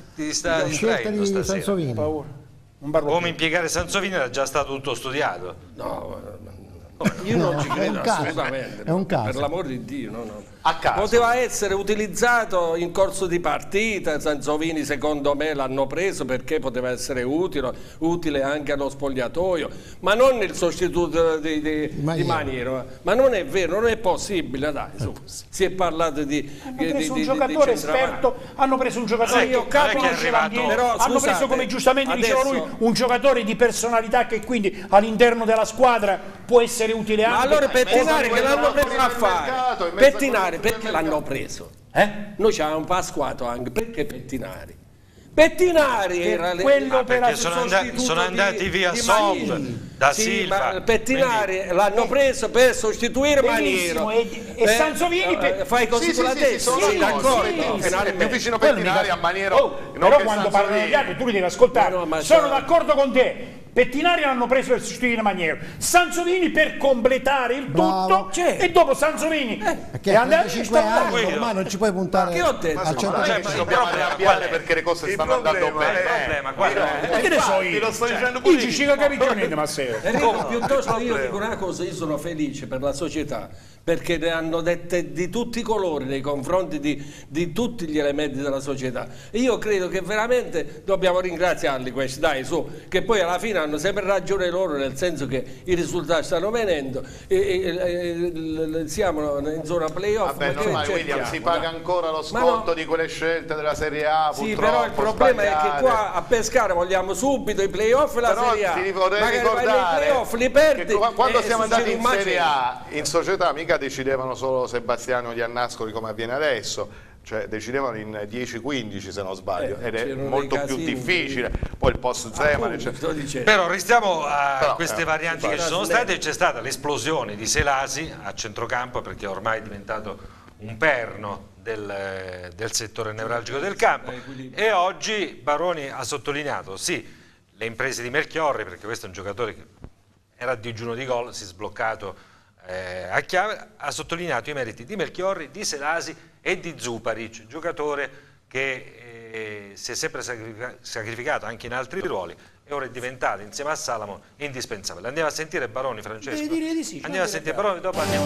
S8: Sansovini,
S1: come impiegare Sansovini era già stato tutto studiato.
S7: No, io non ci credo assolutamente,
S8: è un caso.
S7: Per l'amor di Dio, no.
S3: A caso.
S7: Poteva essere utilizzato in corso di partita. Sansovini secondo me l'hanno preso perché poteva essere utile anche allo spogliatoio, ma non il sostituto di Maniero. Ma non è vero, non è possibile, dai, su. Si è parlato
S4: hanno preso un giocatore esperto, hanno preso un giocatore hanno preso, come giustamente diceva lui, un giocatore di personalità che quindi all'interno della squadra può essere utile anche.
S7: Ma allora Pettinari che l'hanno preso a fare? Pettinari perché l'hanno preso? Noi c'avevamo Pasquato anche, perché Pettinari? Pettinari era
S4: quello per
S1: sono andati via Sov, da Silva.
S7: Pettinari l'hanno preso per sostituire Maniero.
S4: E Sansovini
S7: fai così con la testa? Sì, d'accordo.
S3: È più vicino Pettinari a Maniero.
S4: Però quando parlano gli altri tu li devi ascoltare. Sono d'accordo con te. Pettinari l'hanno preso per sostituire Maniero, Sansovini per completare il tutto, e dopo Sansovini
S8: è andato 5 anni, ormai non ci puoi puntare.
S7: Che ho detto?
S8: Al 100%.
S3: Dobbiamo arrabbiare perché le cose stanno andando bene.
S4: Che ne so io?
S3: Lo sto dicendo pure
S4: ci ha capito niente, Massero.
S7: Enrico, piuttosto io dico una cosa, io sono felice per la società perché ne hanno dette di tutti i colori nei confronti di tutti gli elementi della società. Io credo che veramente dobbiamo ringraziarli questi, dai, su, che poi alla fine hanno sempre ragione loro, nel senso che i risultati stanno venendo e siamo in zona playoff.
S3: Vabbè, no, William, si paga ancora lo sconto di quelle scelte della Serie A.
S7: Sì, però il problema è che qua a Pescara vogliamo subito i playoff e la Serie A.
S3: Ti vorrei ricordare
S7: playoff, li perdi,
S3: che quando siamo andati in Serie A, in società mica decidevano solo Sebastiano Giannascoli come avviene adesso, cioè decidevano in 10-15 se non sbaglio, ed è molto più difficile, poi il post Zeman,
S1: però restiamo a queste varianti che ci sono state. C'è stata l'esplosione di Selasi a centrocampo, perché ormai è diventato un perno del settore nevralgico del campo, e oggi Baroni ha sottolineato le imprese di Melchiorri, perché questo è un giocatore che era a digiuno di gol, si è sbloccato a chiave, ha sottolineato i meriti di Melchiorri, di Selasi e di Zuparic, giocatore che si è sempre sacrificato anche in altri ruoli e ora è diventato, insieme a Salamo, indispensabile. Andiamo a sentire Baroni, Francesco.
S4: Direi di sì,
S1: andiamo a sentire Baroni, dopo andiamo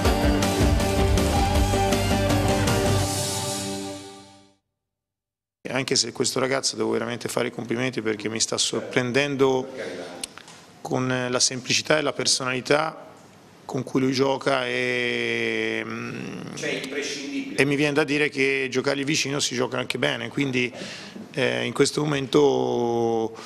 S10: Anche se questo ragazzo devo veramente fare i complimenti perché mi sta sorprendendo con la semplicità e la personalità con cui lui gioca e mi viene da dire che giocargli vicino si gioca anche bene, quindi in questo momento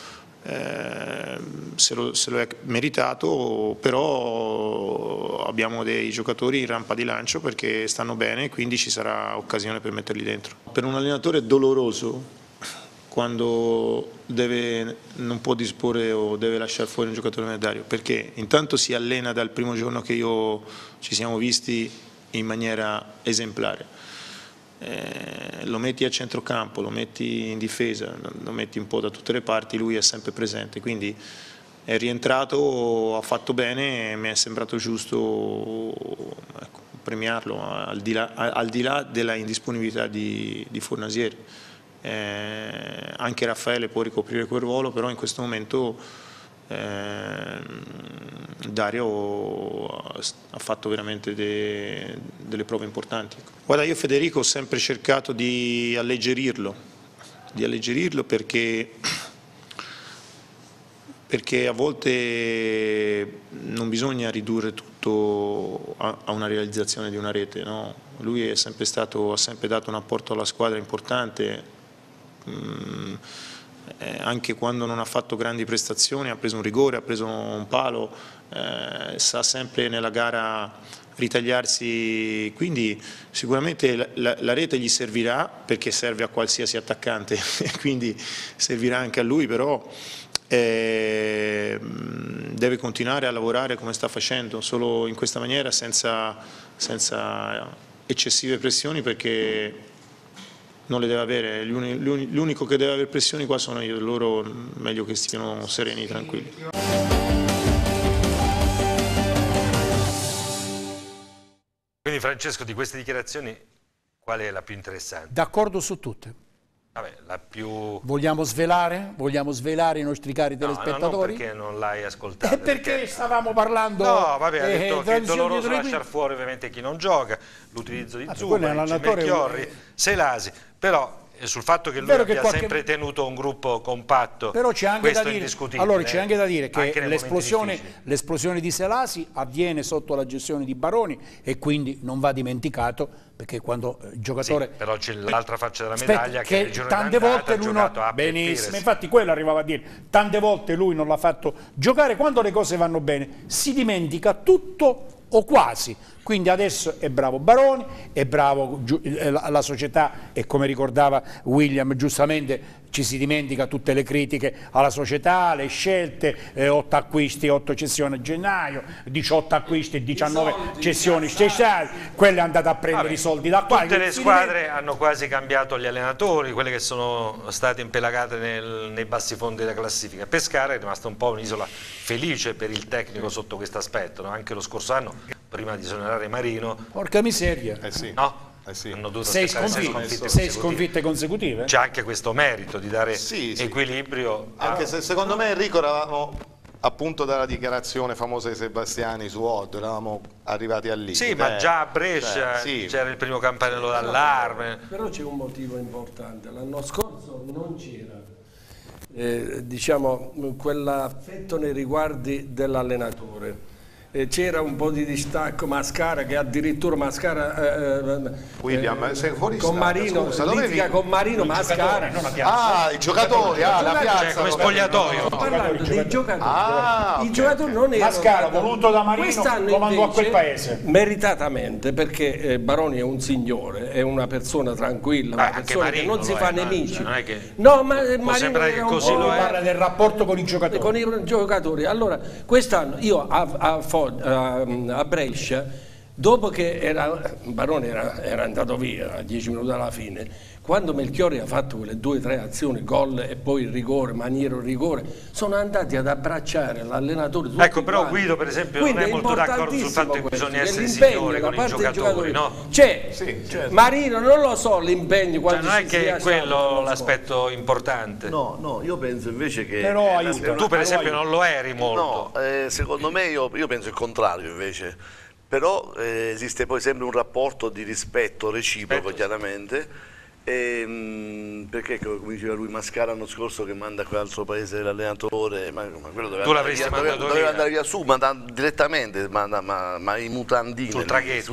S10: se lo è meritato, però abbiamo dei giocatori in rampa di lancio perché stanno bene, quindi ci sarà occasione per metterli dentro. Per un allenatore è doloroso quando non può disporre o deve lasciare fuori un giocatore meritario, perché intanto si allena dal primo giorno che ci siamo visti in maniera esemplare. Lo metti a centrocampo, lo metti in difesa, lo metti un po' da tutte le parti, lui è sempre presente, quindi è rientrato, ha fatto bene e mi è sembrato giusto premiarlo al di là della indisponibilità di Fornasieri. Anche Raffaele può ricoprire quel ruolo, però in questo momento Dario ha fatto veramente delle prove importanti. Guarda, io Federico ho sempre cercato di alleggerirlo perché perché a volte non bisogna ridurre tutto a una realizzazione di una rete, no? Lui ha sempre dato un apporto alla squadra importante, anche quando non ha fatto grandi prestazioni, ha preso un rigore, ha preso un palo, sa sempre nella gara ritagliarsi, quindi sicuramente la rete gli servirà, perché serve a qualsiasi attaccante e quindi servirà anche a lui, però deve continuare a lavorare come sta facendo, solo in questa maniera, senza eccessive pressioni, perché non le deve avere. L'unico che deve avere pressioni qua sono io, loro meglio che stiano sereni, tranquilli.
S1: Quindi Francesco, di queste dichiarazioni qual è la più interessante?
S4: D'accordo su tutte.
S1: Vabbè, la più...
S4: Vogliamo svelare? Vogliamo svelare i nostri cari telespettatori?
S1: No, perché non l'hai ascoltato.
S4: Perché stavamo parlando...
S1: No, vabbè, ha detto che è doloroso lasciare fuori ovviamente chi non gioca, l'utilizzo di Zuma, Melchiorri, Selasi, però sul fatto che lui abbia sempre tenuto un gruppo compatto,
S4: però c'è anche da dire, allora c'è anche da dire che l'esplosione di Selasi avviene sotto la gestione di Baroni e quindi non va dimenticato, perché quando il giocatore...
S1: Sì, però c'è l'altra faccia della medaglia che il girone
S4: tante volte lui non...
S1: Benissimo,
S4: infatti quello arrivava a dire, tante volte lui non l'ha fatto giocare, quando le cose vanno bene si dimentica tutto o quasi. Quindi adesso è bravo Baroni, è bravo la società, e come ricordava William giustamente ci si dimentica tutte le critiche alla società, le scelte, 8 acquisti, 8 cessioni a gennaio, 18 acquisti e 19 cessioni stesali, quelle è andata a prendere i soldi da qua.
S1: Tutte le squadre hanno quasi cambiato gli allenatori, quelle che sono state impelagate nei bassi fondi della classifica. Pescara è rimasta un po' un'isola felice per il tecnico sotto questo aspetto, no? Anche lo scorso anno, prima di esonerare Marino.
S4: Porca miseria.
S3: Sì.
S1: No?
S3: Sì.
S1: Hanno dovuto
S4: 6 sconfitte consecutive.
S1: C'è anche questo merito di dare equilibrio.
S3: Anche se secondo me, Enrico, eravamo appunto dalla dichiarazione famosa di Sebastiani su Odd, eravamo arrivati al limite.
S1: Sì, ma già a Brescia c'era il primo campanello d'allarme.
S7: Però c'è un motivo importante, l'anno scorso non c'era diciamo quell'affetto nei riguardi dell'allenatore. C'era un po' di distacco, Mascara che addirittura
S3: William, sei fuori
S7: con
S3: strada,
S7: Marino,
S3: scusa,
S7: litiga con Marino, Mascara,
S3: i giocatori, la piazza,
S1: come spogliatoio.
S7: Sto parlando dei giocatori. I giocatori non erano
S4: Mascara voluto da Marino, comandò a quel paese
S7: meritatamente, perché Baroni è un signore, è una persona tranquilla, una persona
S1: Marino
S7: che non si fa nemici.
S1: Non è che
S7: no, ma Marino
S1: sembra che così lo è.
S4: Parla del rapporto con i giocatori.
S7: Con i giocatori. Allora, quest'anno io a Brescia, dopo che Barone era andato via a 10 minuti alla fine, quando Melchiorri ha fatto quelle 2 o 3 azioni, gol e poi il rigore, Maniero rigore, sono andati ad abbracciare l'allenatore.
S1: Ecco, però Guido per esempio non è molto d'accordo sul fatto che bisogna essere signori con i giocatori, no?
S7: C'è,
S3: certo.
S7: Marino non lo so l'impegno,
S1: non è che è quello l'aspetto importante.
S9: No, io penso invece che...
S4: Però aiuta.
S1: Tu per esempio non lo eri molto.
S9: No, secondo me io penso il contrario invece. Però esiste poi sempre un rapporto di rispetto reciproco, chiaramente. Perché come diceva lui, Mascara l'anno scorso che manda a quell'altro paese l'allenatore, ma quello doveva andare via su, ma direttamente, ma i mutandini
S1: sul traghetto.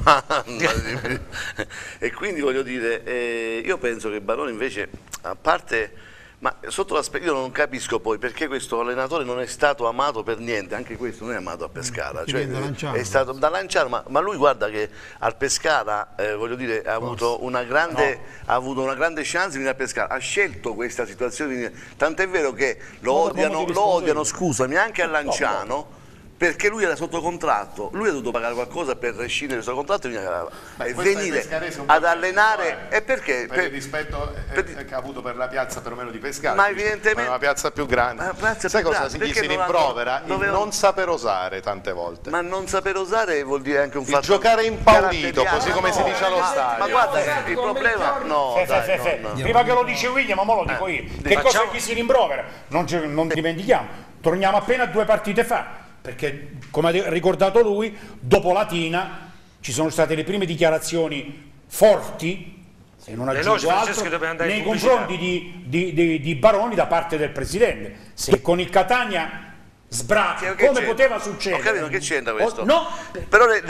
S9: E quindi voglio dire, io penso che Baroni invece, a parte, ma sotto l'aspetto, io non capisco poi perché questo allenatore non è stato amato per niente, anche questo non è amato a Pescara, cioè, è stato da Lanciano, ma lui guarda che al Pescara, voglio dire, ha avuto una grande chance di venire a Pescara, ha scelto questa situazione, tant'è vero che lo odiano, scusami, anche a Lanciano. Perché lui era sotto contratto, lui ha dovuto pagare qualcosa per rescindere il suo contratto e venire ad allenare. E perché?
S3: Per il rispetto che ha avuto per la piazza perlomeno di Pescara,
S9: ma evidentemente
S3: è una piazza più grande. Sai cosa gli si rimprovera? Il non saper osare tante volte.
S9: Ma non saper osare vuol dire anche un fatto.
S3: Giocare impaurito, così come si dice allo stadio.
S9: Ma guarda, il problema.
S4: Prima che lo dice William, ma lo dico io. Che cosa gli si rimprovera? Non dimentichiamo, torniamo appena 2 partite fa. Perché, come ha ricordato lui, dopo Latina ci sono state le prime dichiarazioni forti se non aggiungo altro, nei confronti di Baroni da parte del Presidente. Se con il Catania sbraccia, come poteva succedere?
S9: Ho capito, che c'entra questo?
S4: No,
S9: però le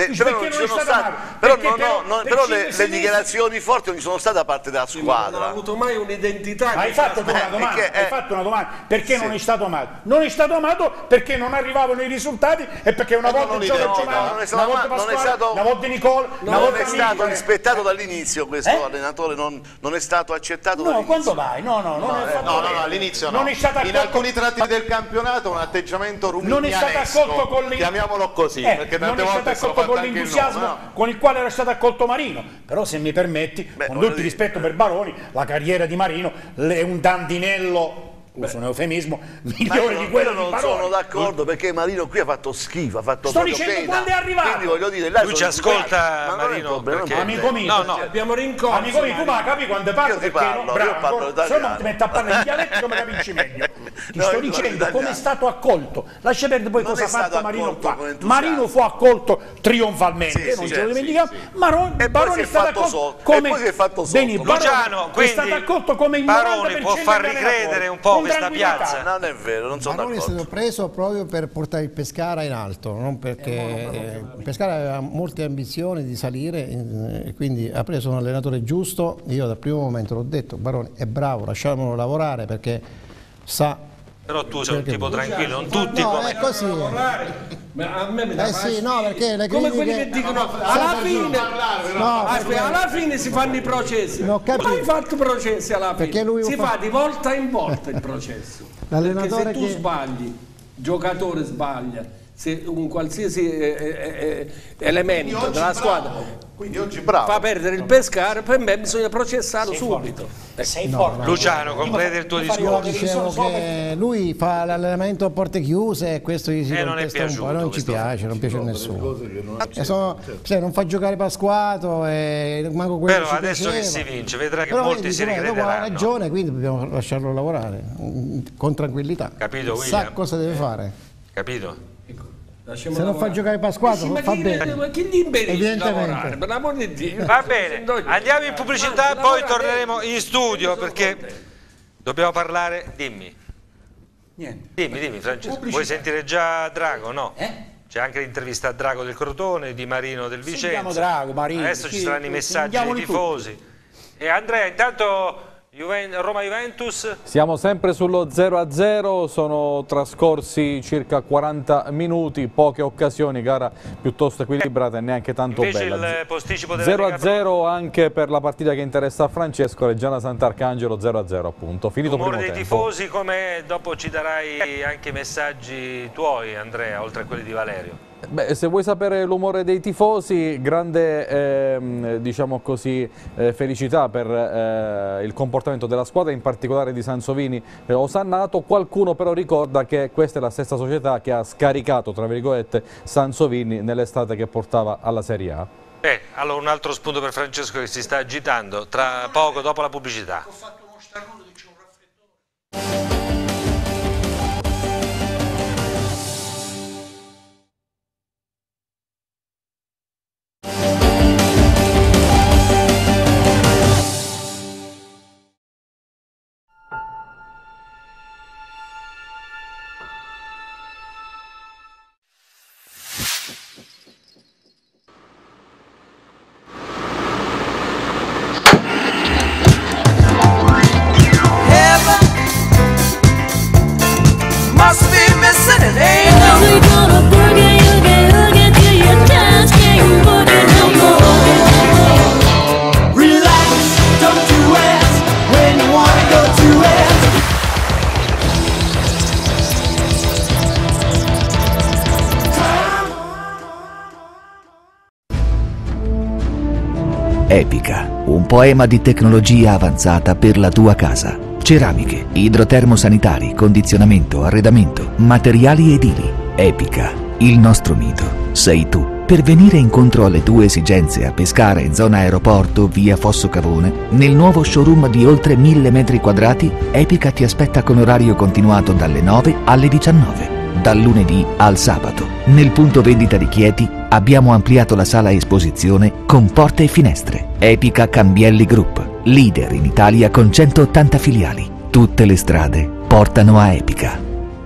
S9: dichiarazioni forti non ci sono state da parte della squadra.
S7: Non ha avuto mai un'identità.
S4: Hai fatto una domanda, perché non è stato amato? Non è stato amato perché non arrivavano i risultati e perché una volta una volta Pasquale, una volta Nicola,
S9: non è stato rispettato dall'inizio questo allenatore, non è stato accettato dall'inizio.
S4: Quando vai? No,
S3: all'inizio no. In alcuni tratti del campionato un atteggiamento
S4: non è stato accolto con
S3: chiamiamolo così, perché tante volte è stato accolto con l'entusiasmo
S4: con il quale era stato accolto Marino. Però se mi permetti, con tutto il rispetto per Baroni, la carriera di Marino è un dandinello, uso un eufemismo, migliore di quello di Baroni.
S9: Non sono d'accordo, perché Marino qui ha fatto schifo, ha fatto
S4: sto dicendo pena. Quando è arrivato,
S9: quindi voglio dire,
S1: lui ci ascolta, Marino, perché...
S4: amico mio,
S7: abbiamo rincorso,
S4: amico mio, tu ma capi quando parlo, perché
S9: io parlo italiano,
S4: se non ti metti a parlare in dialetto come capisci meglio. Ti sto dicendo come è stato accolto. Lascia perdere poi cosa ha fatto Marino qua. Marino fu accolto trionfalmente, non ce lo dimentichiamo. Baroni è stato accolto come
S1: Luciano,
S4: è stato accolto come il 90%
S1: Baroni può far ricredere un po' questa piazza.
S9: Non è vero, non sono d'accordo.
S8: Baroni è stato preso proprio per portare il Pescara in alto, non perché il Pescara aveva molte ambizioni di salire e quindi ha preso un allenatore giusto. Io dal primo momento l'ho detto, Baroni è bravo, lasciamolo lavorare perché sa.
S1: Però tu sei un tipo tranquillo, non tutti come...
S8: è così.
S7: A me mi dà
S8: sì, no, perché le
S7: come quelli
S8: critiche...
S7: che dicono alla fine si fanno i processi. Ma hai fatto processi alla fine? Perché lui si fa di volta in volta il processo. Perché se tu sbagli, giocatore sbaglia, se un qualsiasi elemento della squadra fa perdere il Pescara, per me bisogna processarlo subito.
S1: Luciano, completa il tuo discorso.
S8: Io dicevo che lui fa l'allenamento a porte chiuse e questo gli si contesta un po', non ci piace, non piace a nessuno. Non fa giocare Pasquato e manco quello.
S1: Però adesso che si vince, vedrà che molti si ricrederanno.
S8: Ha ragione, quindi dobbiamo lasciarlo lavorare con tranquillità.
S1: Capito, William?
S8: Sa cosa deve fare.
S1: Capito?
S8: Se non fa giocare Pasquato fa bene.
S7: Ma chi gli impedisce di lavorare? Per l'amor di Dio.
S1: Va bene, andiamo in pubblicità, poi torneremo in studio perché dobbiamo parlare. Dimmi.
S4: Niente.
S1: Dimmi Francesco. Vuoi sentire già Drago? No? C'è anche l'intervista a Drago del Crotone, di Marino del Vicenza.
S4: Drago, Marino.
S1: Adesso ci saranno i messaggi dei tifosi. E Andrea, intanto Roma-Juventus.
S5: Siamo sempre sullo 0-0, sono trascorsi circa 40 minuti, poche occasioni, gara piuttosto equilibrata e neanche tanto
S1: invece
S5: bella.
S1: Il posticipo della
S5: 0-0 anche per la partita che interessa a Francesco, Reggiana Sant'Arcangelo 0-0 appunto. Finito
S1: il
S5: primo
S1: dei
S5: tempo.
S1: Tifosi, come dopo ci darai anche messaggi tuoi, Andrea, oltre a quelli di Valerio.
S5: Beh, se vuoi sapere l'umore dei tifosi, grande diciamo così, felicità per il comportamento della squadra, in particolare di Sansovini osannato. Qualcuno però ricorda che questa è la stessa società che ha scaricato, tra virgolette, Sansovini nell'estate che portava alla Serie A.
S1: Allora un altro spunto per Francesco che si sta agitando, tra poco dopo la pubblicità.
S11: Epica, un poema di tecnologia avanzata per la tua casa. Ceramiche, idrotermosanitari, condizionamento, arredamento, materiali edili. Epica, il nostro mito sei tu. Per venire incontro alle tue esigenze a Pescara in zona aeroporto via Fosso Cavone, nel nuovo showroom di oltre 1000 metri quadrati, Epica ti aspetta con orario continuato dalle 9 alle 19. dal lunedì al sabato. Nel punto vendita di Chieti abbiamo ampliato la sala esposizione con porte e finestre. Epica Cambielli Group, leader in Italia con 180 filiali. Tutte le strade portano a Epica.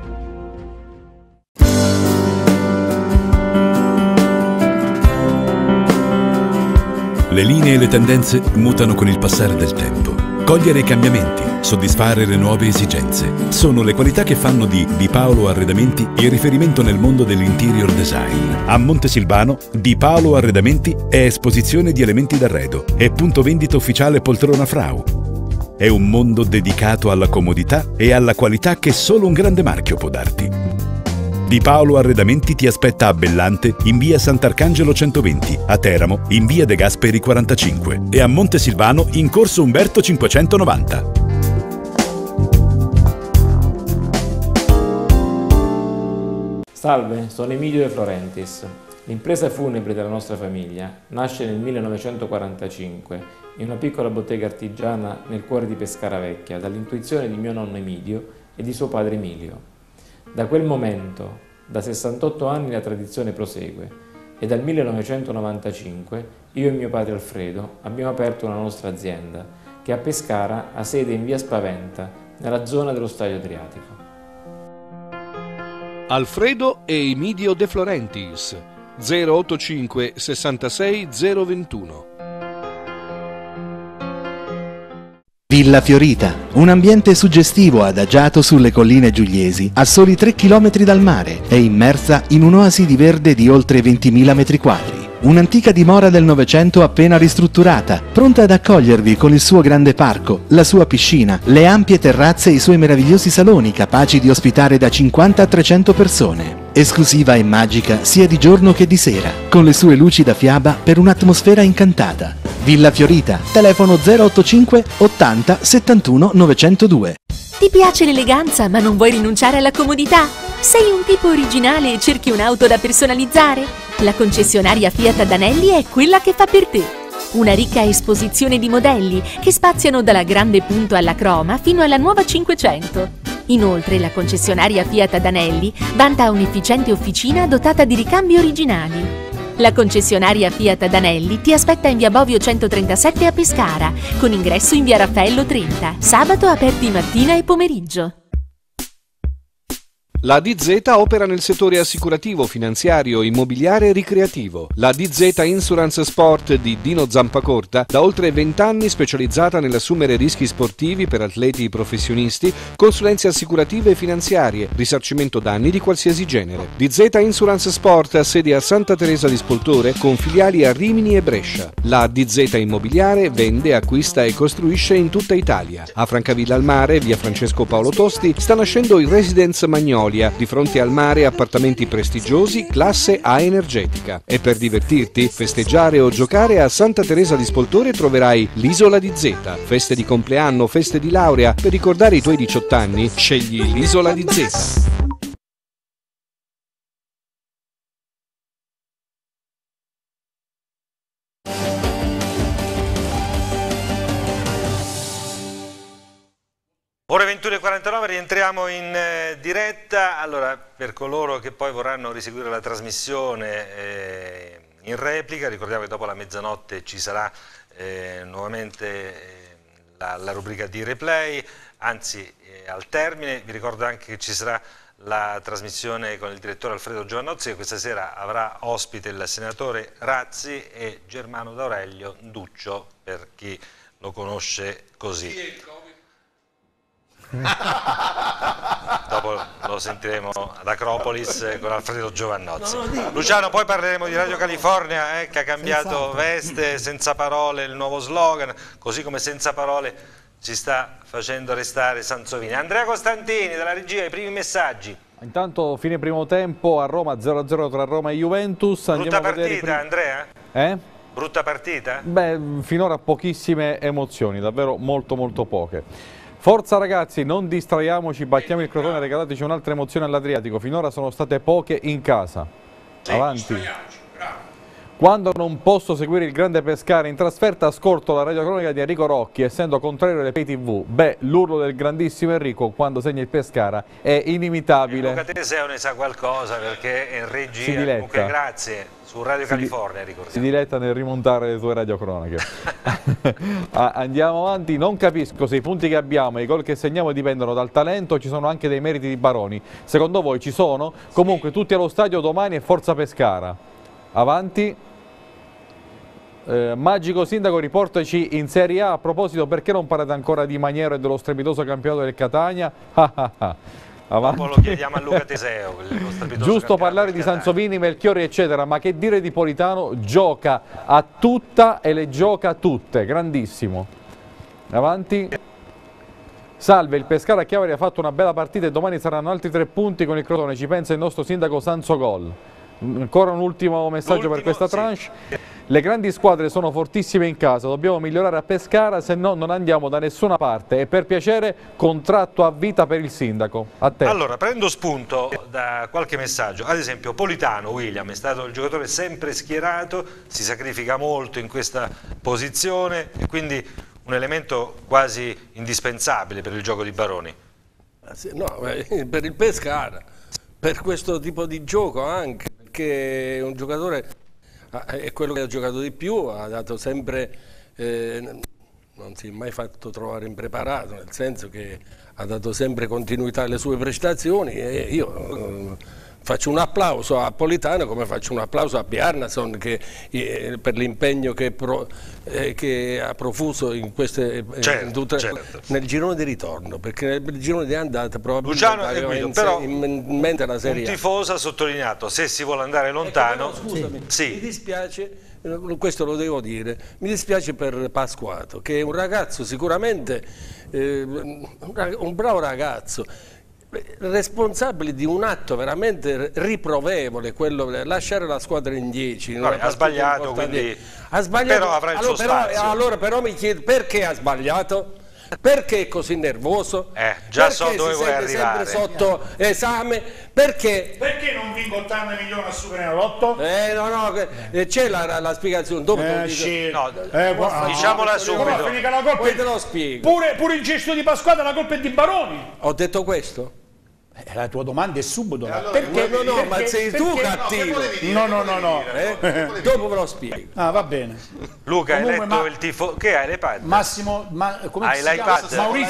S12: Le linee e le tendenze mutano con il passare del tempo. Cogliere i cambiamenti, soddisfare le nuove esigenze, sono le qualità che fanno di Di Paolo Arredamenti il riferimento nel mondo dell'interior design. A Montesilvano, Di Paolo Arredamenti è esposizione di elementi d'arredo e punto vendita ufficiale Poltrona Frau. È un mondo dedicato alla comodità e alla qualità che solo un grande marchio può darti. Di Paolo Arredamenti ti aspetta a Bellante in via Sant'Arcangelo 120, a Teramo in via De Gasperi 45 e a Montesilvano in corso Umberto 590.
S13: Salve, sono Emilio De Florentis. L'impresa funebre della nostra famiglia nasce nel 1945 in una piccola bottega artigiana nel cuore di Pescara Vecchia dall'intuizione di mio nonno Emilio e di suo padre Emilio. Da quel momento, da 68 anni la tradizione prosegue e dal 1995 io e mio padre Alfredo abbiamo aperto una nostra azienda che a Pescara ha sede in via Spaventa, nella zona dello Stadio Adriatico.
S14: Alfredo e Emilio De Florentis, 085 66 021.
S15: Villa Fiorita, un ambiente suggestivo adagiato sulle colline giugliesi, a soli 3 km dal mare e immersa in un'oasi di verde di oltre 20.000 metri quadri. Un'antica dimora del Novecento appena ristrutturata, pronta ad accogliervi con il suo grande parco, la sua piscina, le ampie terrazze e i suoi meravigliosi saloni capaci di ospitare da 50 a 300 persone. Esclusiva e magica sia di giorno che di sera, con le sue luci da fiaba per un'atmosfera incantata. Villa Fiorita, telefono 085 80 71 902.
S16: Ti piace l'eleganza ma non vuoi rinunciare alla comodità? Sei un tipo originale e cerchi un'auto da personalizzare? La concessionaria Fiat ad Anelli è quella che fa per te. Una ricca esposizione di modelli che spaziano dalla grande punto alla croma fino alla nuova 500. Inoltre la concessionaria Fiat ad Anelli vanta un'efficiente officina dotata di ricambi originali. La concessionaria Fiat ad Anelli ti aspetta in via Bovio 137 a Pescara, con ingresso in via Raffaello 30, sabato aperti mattina e pomeriggio.
S14: La DZ opera nel settore assicurativo, finanziario, immobiliare e ricreativo. La DZ Insurance Sport di Dino Zampacorta, da oltre 20 anni specializzata nell'assumere rischi sportivi per atleti professionisti, consulenze assicurative e finanziarie, risarcimento danni di qualsiasi genere. DZ Insurance Sport ha sede a Santa Teresa di Spoltore con filiali a Rimini e Brescia. La DZ Immobiliare vende, acquista e costruisce in tutta Italia. A Francavilla al Mare, via Francesco Paolo Tosti, sta nascendo il Residence Magnolia, di fronte al mare appartamenti prestigiosi, classe A energetica. E per divertirti, festeggiare o giocare a Santa Teresa di Spoltore troverai l'Isola di Z. Feste di compleanno, feste di laurea, per ricordare i tuoi 18 anni, scegli l'Isola di Z.
S1: Ore 21:49, rientriamo in diretta. Allora, per coloro che poi vorranno riseguire la trasmissione in replica, ricordiamo che dopo la mezzanotte ci sarà nuovamente la rubrica di replay, anzi al termine. Vi ricordo anche che ci sarà la trasmissione con il direttore Alfredo Giovannozzi, che questa sera avrà ospite il senatore Razzi e Germano D'Aurelio Duccio, per chi lo conosce così. Dopo lo sentiremo ad Acropolis con Alfredo Giovannozzi. Luciano, poi parleremo di Radio California che ha cambiato veste, senza parole, il nuovo slogan, così come senza parole ci sta facendo restare Sansovini. Andrea Costantini dalla regia, i primi messaggi.
S5: Intanto fine primo tempo a Roma, 0-0 tra Roma e Juventus.
S1: Brutta partita, Andrea? Brutta partita?
S5: Beh, finora pochissime emozioni, davvero molto poche. Forza ragazzi, non distraiamoci, battiamo il Crotone, regalateci un'altra emozione all'Adriatico. Finora sono state poche in casa. Avanti. Quando non posso seguire il grande Pescara in trasferta, ascolto la radiocronaca di Enrico Rocchi, essendo contrario alle pay TV. Beh, l'urlo del grandissimo Enrico quando segna il Pescara è inimitabile.
S1: Luca Teseo ne sa qualcosa perché è in regia.
S5: Si diletta.
S1: Comunque grazie, su Radio California ricordiamo.
S5: Si diletta nel rimontare le sue radiocronache. Andiamo avanti, non capisco se i punti che abbiamo e i gol che segniamo dipendono dal talento o ci sono anche dei meriti di Baroni. Secondo voi ci sono? Comunque tutti allo stadio domani e forza Pescara. Avanti. Magico Sindaco, riportaci in Serie A. A proposito, perché non parlate ancora di Maniero e dello strepitoso campionato del Catania? Avanti.
S1: Dopo lo chiediamo a Luca Teseo.
S5: Giusto parlare di Sansovini, Melchiori eccetera, ma che dire di Politano? Gioca a tutta e le gioca tutte, grandissimo. Avanti. Salve, il Pescara a Chiavari ha fatto una bella partita e domani saranno altri 3 punti con il Crotone, ci pensa il nostro sindaco Sansogol. Ancora un ultimo messaggio per questa tranche. Le grandi squadre sono fortissime in casa, dobbiamo migliorare a Pescara, se no non andiamo da nessuna parte. E per piacere contratto a vita per il sindaco. A te.
S1: Allora, prendo spunto da qualche messaggio. Ad esempio Politano, William, è stato il giocatore sempre schierato, si sacrifica molto in questa posizione e quindi un elemento quasi indispensabile per il gioco di Baroni.
S7: No, per il Pescara, per questo tipo di gioco anche, perché un giocatore è quello che ha giocato di più, ha dato sempre, non si è mai fatto trovare impreparato, nel senso che ha dato sempre continuità alle sue prestazioni e io faccio un applauso a Politano come faccio un applauso a Bjarnason per l'impegno che ha profuso in queste, nel girone di ritorno, perché nel girone di andata probabilmente aveva in mente la Serie A.
S1: Un tifoso ha sottolineato, se si vuole andare lontano,
S7: scusami, mi dispiace, questo lo devo dire, mi dispiace per Pasquato, che è un ragazzo sicuramente, un bravo ragazzo, responsabile di un atto veramente riprovevole, quello lasciare la squadra in 10.
S1: Ha sbagliato, quindi
S7: ha sbagliato,
S1: però avrà il suo spazio.
S7: Allora però mi chiedo perché ha sbagliato? Perché è così nervoso?
S1: Già
S7: perché
S1: so dove vuoi arrivare.
S7: Sempre sotto esame? Perché?
S4: Perché non vinco 80 milioni a Superenalotto?
S7: C'è la spiegazione. Dopo
S1: diciamola subito.
S7: Poi te lo spiego.
S4: Pure il gesto di Pasquale, la colpa è di Baroni.
S7: Ho detto questo?
S4: La tua domanda è subito.
S7: Perché? Ma sei tu cattivo.
S4: No.
S7: Dopo ve lo spiego.
S4: Va bene.
S1: Luca, hai letto il tifo? Che hai l'iPad?
S4: Massimo, come
S1: hai l'iPad?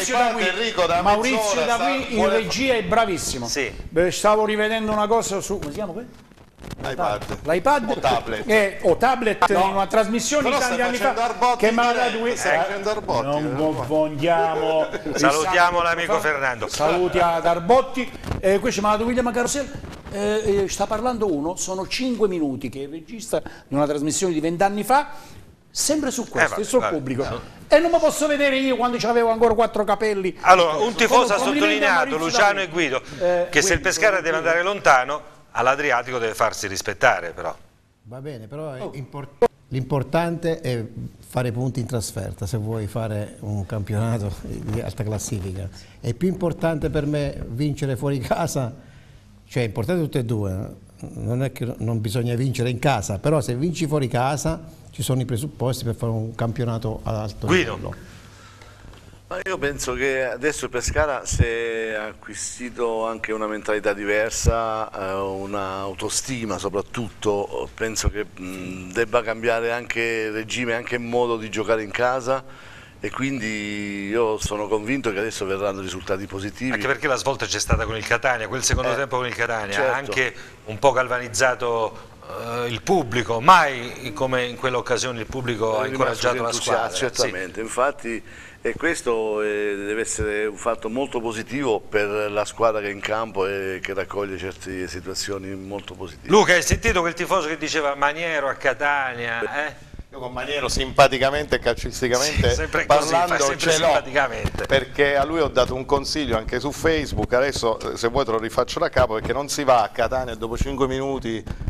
S4: Maurizio da qui in regia è bravissimo.
S1: Sì.
S4: Stavo rivedendo una cosa su, come si chiama qui? L'iPad
S3: o tablet,
S4: in una trasmissione tanti anni fa che mi ha dato non vogliamo.
S1: Salutiamo l'amico Fernando.
S4: Saluti ad Arbotti. Qui ci mi ha dato William Carosel. Sta parlando uno, sono 5 minuti che è il regista di una trasmissione di 20 anni fa, sempre su questo, sul pubblico. E non mi posso vedere io quando avevo ancora 4 capelli.
S1: Allora, un tifoso ha sottolineato, Luciano e Guido, che se il Pescara deve andare lontano, all'Adriatico deve farsi rispettare, però.
S8: Va bene, però l'importante è fare punti in trasferta se vuoi fare un campionato di alta classifica. È più importante per me vincere fuori casa, cioè è importante tutte e due, non è che non bisogna vincere in casa, però se vinci fuori casa ci sono i presupposti per fare un campionato ad alto livello.
S9: Ma io penso che adesso il Pescara si è acquisito anche una mentalità diversa, un'autostima soprattutto, penso che debba cambiare anche regime, anche modo di giocare in casa e quindi io sono convinto che adesso verranno risultati positivi.
S1: Anche perché la svolta c'è stata con il Catania, quel secondo tempo con il Catania, ha anche un po' galvanizzato il pubblico, mai come in quell'occasione il pubblico ha incoraggiato la squadra.
S9: Certamente, infatti. E questo deve essere un fatto molto positivo per la squadra che è in campo e che raccoglie certe situazioni molto positive.
S1: Luca, hai sentito quel tifoso che diceva Maniero a Catania?
S3: Io con Maniero simpaticamente e calcisticamente parlando ce l'ho, perché a lui ho dato un consiglio anche su Facebook, adesso se vuoi te lo rifaccio da capo, perché non si va a Catania dopo 5 minuti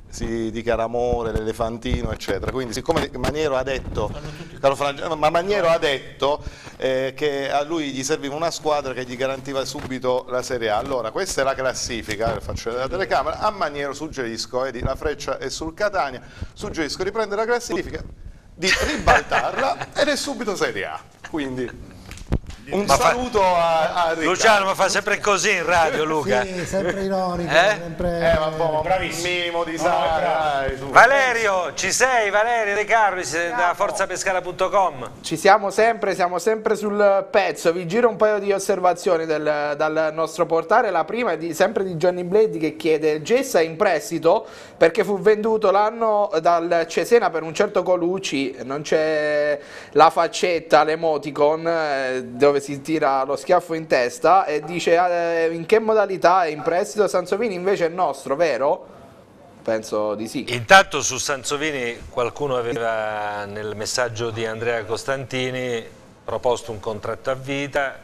S3: si dichiara amore, l'elefantino, eccetera. Quindi siccome Maniero ha detto, Maniero ha detto che a lui gli serviva una squadra che gli garantiva subito la Serie A. Allora, questa è la classifica, faccio vedere la telecamera, a Maniero suggerisco, vedi, la freccia è sul Catania, suggerisco di prendere la classifica, di ribaltarla ed è subito Serie A. Quindi un saluto a Riccardo.
S1: Luciano, ma fa sempre così in radio, Luca?
S8: Sì, sempre ironico,
S3: sempre... bravissimo. Minimo di
S1: Valerio, ci sei? Valerio De Carli da forzapescara.com.
S6: Ci siamo sempre sul pezzo. Vi giro un paio di osservazioni dal nostro portale. La prima è sempre di Johnny Blade, che chiede: Gessa in prestito perché fu venduto l'anno dal Cesena per un certo Colucci, non c'è la faccetta, l'emoticon dove si tira lo schiaffo in testa, e dice in che modalità è in prestito. Sansovini invece è nostro, vero? Penso di sì.
S1: Intanto su Sansovini qualcuno aveva nel messaggio di Andrea Costantini proposto un contratto a vita.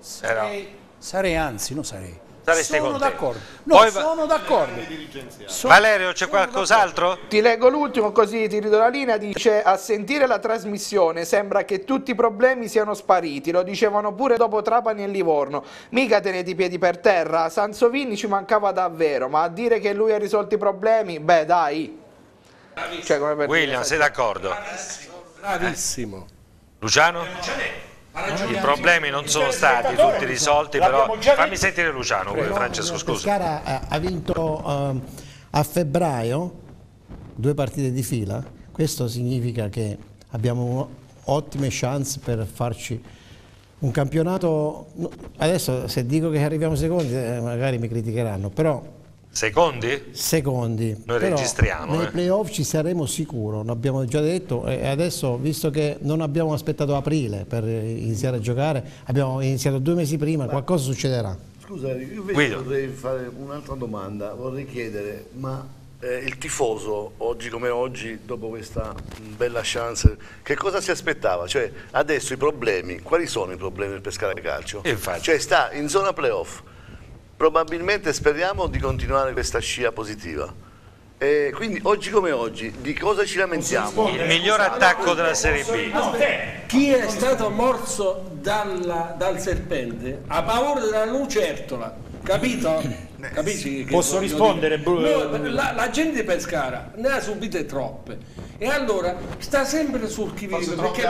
S4: Sono d'accordo. No, sono d'accordo.
S1: Valerio, c'è qualcos'altro?
S6: Ti leggo l'ultimo così ti ridò la linea. Dice: a sentire la trasmissione sembra che tutti i problemi siano spariti, lo dicevano pure dopo Trapani e Livorno, mica tenete i piedi per terra. Sansovini ci mancava davvero, ma a dire che lui ha risolto i problemi, beh dai. Cioè, come per
S1: William, sei d'accordo?
S7: Bravissimo.
S1: Luciano? I problemi non sono stati tutti risolti, però fammi sentire Luciano, Francesco, scusa.
S8: Pescara ha vinto a febbraio 2 partite di fila, questo significa che abbiamo ottime chance per farci un campionato. Adesso se dico che arriviamo secondi magari mi criticheranno, però...
S1: Secondi?
S8: Secondi.
S1: Noi registriamo.
S8: Nei playoff ci saremo sicuro, l'abbiamo già detto, e adesso, visto che non abbiamo aspettato aprile per iniziare a giocare, abbiamo iniziato 2 mesi prima, qualcosa succederà.
S9: Scusa, io invece vorrei fare un'altra domanda, vorrei chiedere, ma il tifoso, oggi come oggi, dopo questa bella chance, che cosa si aspettava? Cioè, adesso i problemi, quali sono i problemi del Pescara Calcio?
S1: Infatti.
S9: Cioè, sta in zona playoff. Probabilmente speriamo di continuare questa scia positiva. Quindi oggi come oggi di cosa ci lamentiamo?
S1: Il miglior attacco della Serie B.
S7: Chi è stato morso dal serpente ha paura della lucertola, capito? Capisci che
S4: posso rispondere?
S7: La gente di Pescara ne ha subite troppe e allora sta sempre sul chi vive, perché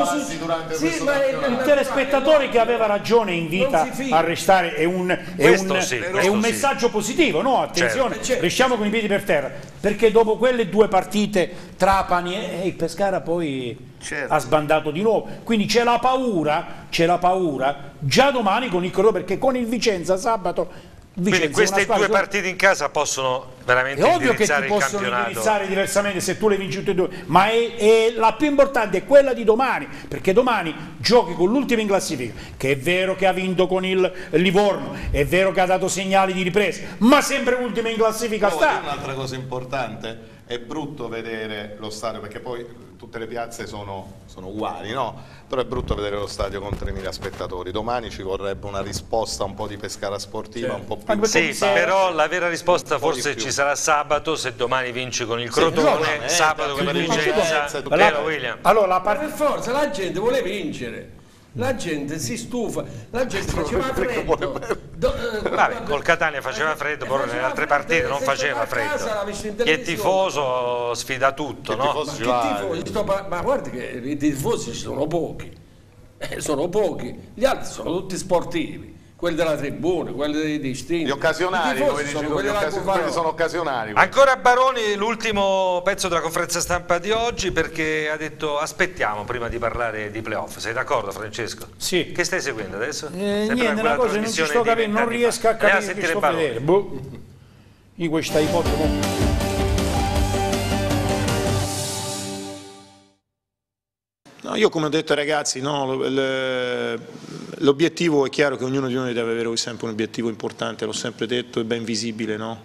S4: il telespettatore che aveva ragione invita a restare, è un messaggio positivo, no? Attenzione, restiamo con i piedi per terra, perché dopo quelle 2 partite Trapani e il Pescara poi ha sbandato di nuovo, quindi c'è la paura già domani con il Crotone, perché con il Vicenza sabato
S1: quindi queste 2 partite in casa possono veramente indirizzare il campionato. È ovvio che ti possono indirizzare diversamente se tu le vinci tutte e 2, ma la più importante è quella di domani, perché domani giochi con l'ultimo in classifica, che è vero che ha vinto con il Livorno, è vero che ha dato segnali di ripresa, ma sempre ultimo in classifica sta.
S3: Un'altra cosa importante, è brutto vedere lo stadio, perché poi tutte le piazze sono uguali, no? Però è brutto vedere lo stadio con 3.000 spettatori. Domani ci vorrebbe una risposta un po' di Pescara sportiva, un po' più.
S1: Sì, però la vera risposta forse ci sarà sabato, se domani vinci con il Crotone, sabato con il Vicenza. William.
S7: Allora, per forza la gente vuole vincere. La gente si stufa, la gente faceva freddo.
S1: Vabbè, col Catania faceva freddo, però nelle altre partite non faceva freddo. Chi è tifoso sfida tutto, no?
S7: Ma guarda che i tifosi ci sono pochi, gli altri sono tutti sportivi. Quelli della tribuna, quelli dei distinti.
S3: Gli occasionali, quelli sono occasionali.
S1: Ancora Baroni, l'ultimo pezzo della conferenza stampa di oggi, perché ha detto aspettiamo prima di parlare di playoff. Sei d'accordo, Francesco?
S4: Sì.
S1: Che stai seguendo adesso?
S4: Niente, una cosa non ci sto capendo, non riesco a capire che sto vedere. In questa ipotesi.
S10: No, io come ho detto ai ragazzi, no, l'obiettivo è chiaro che ognuno di noi deve avere sempre un obiettivo importante, l'ho sempre detto, è ben visibile, no?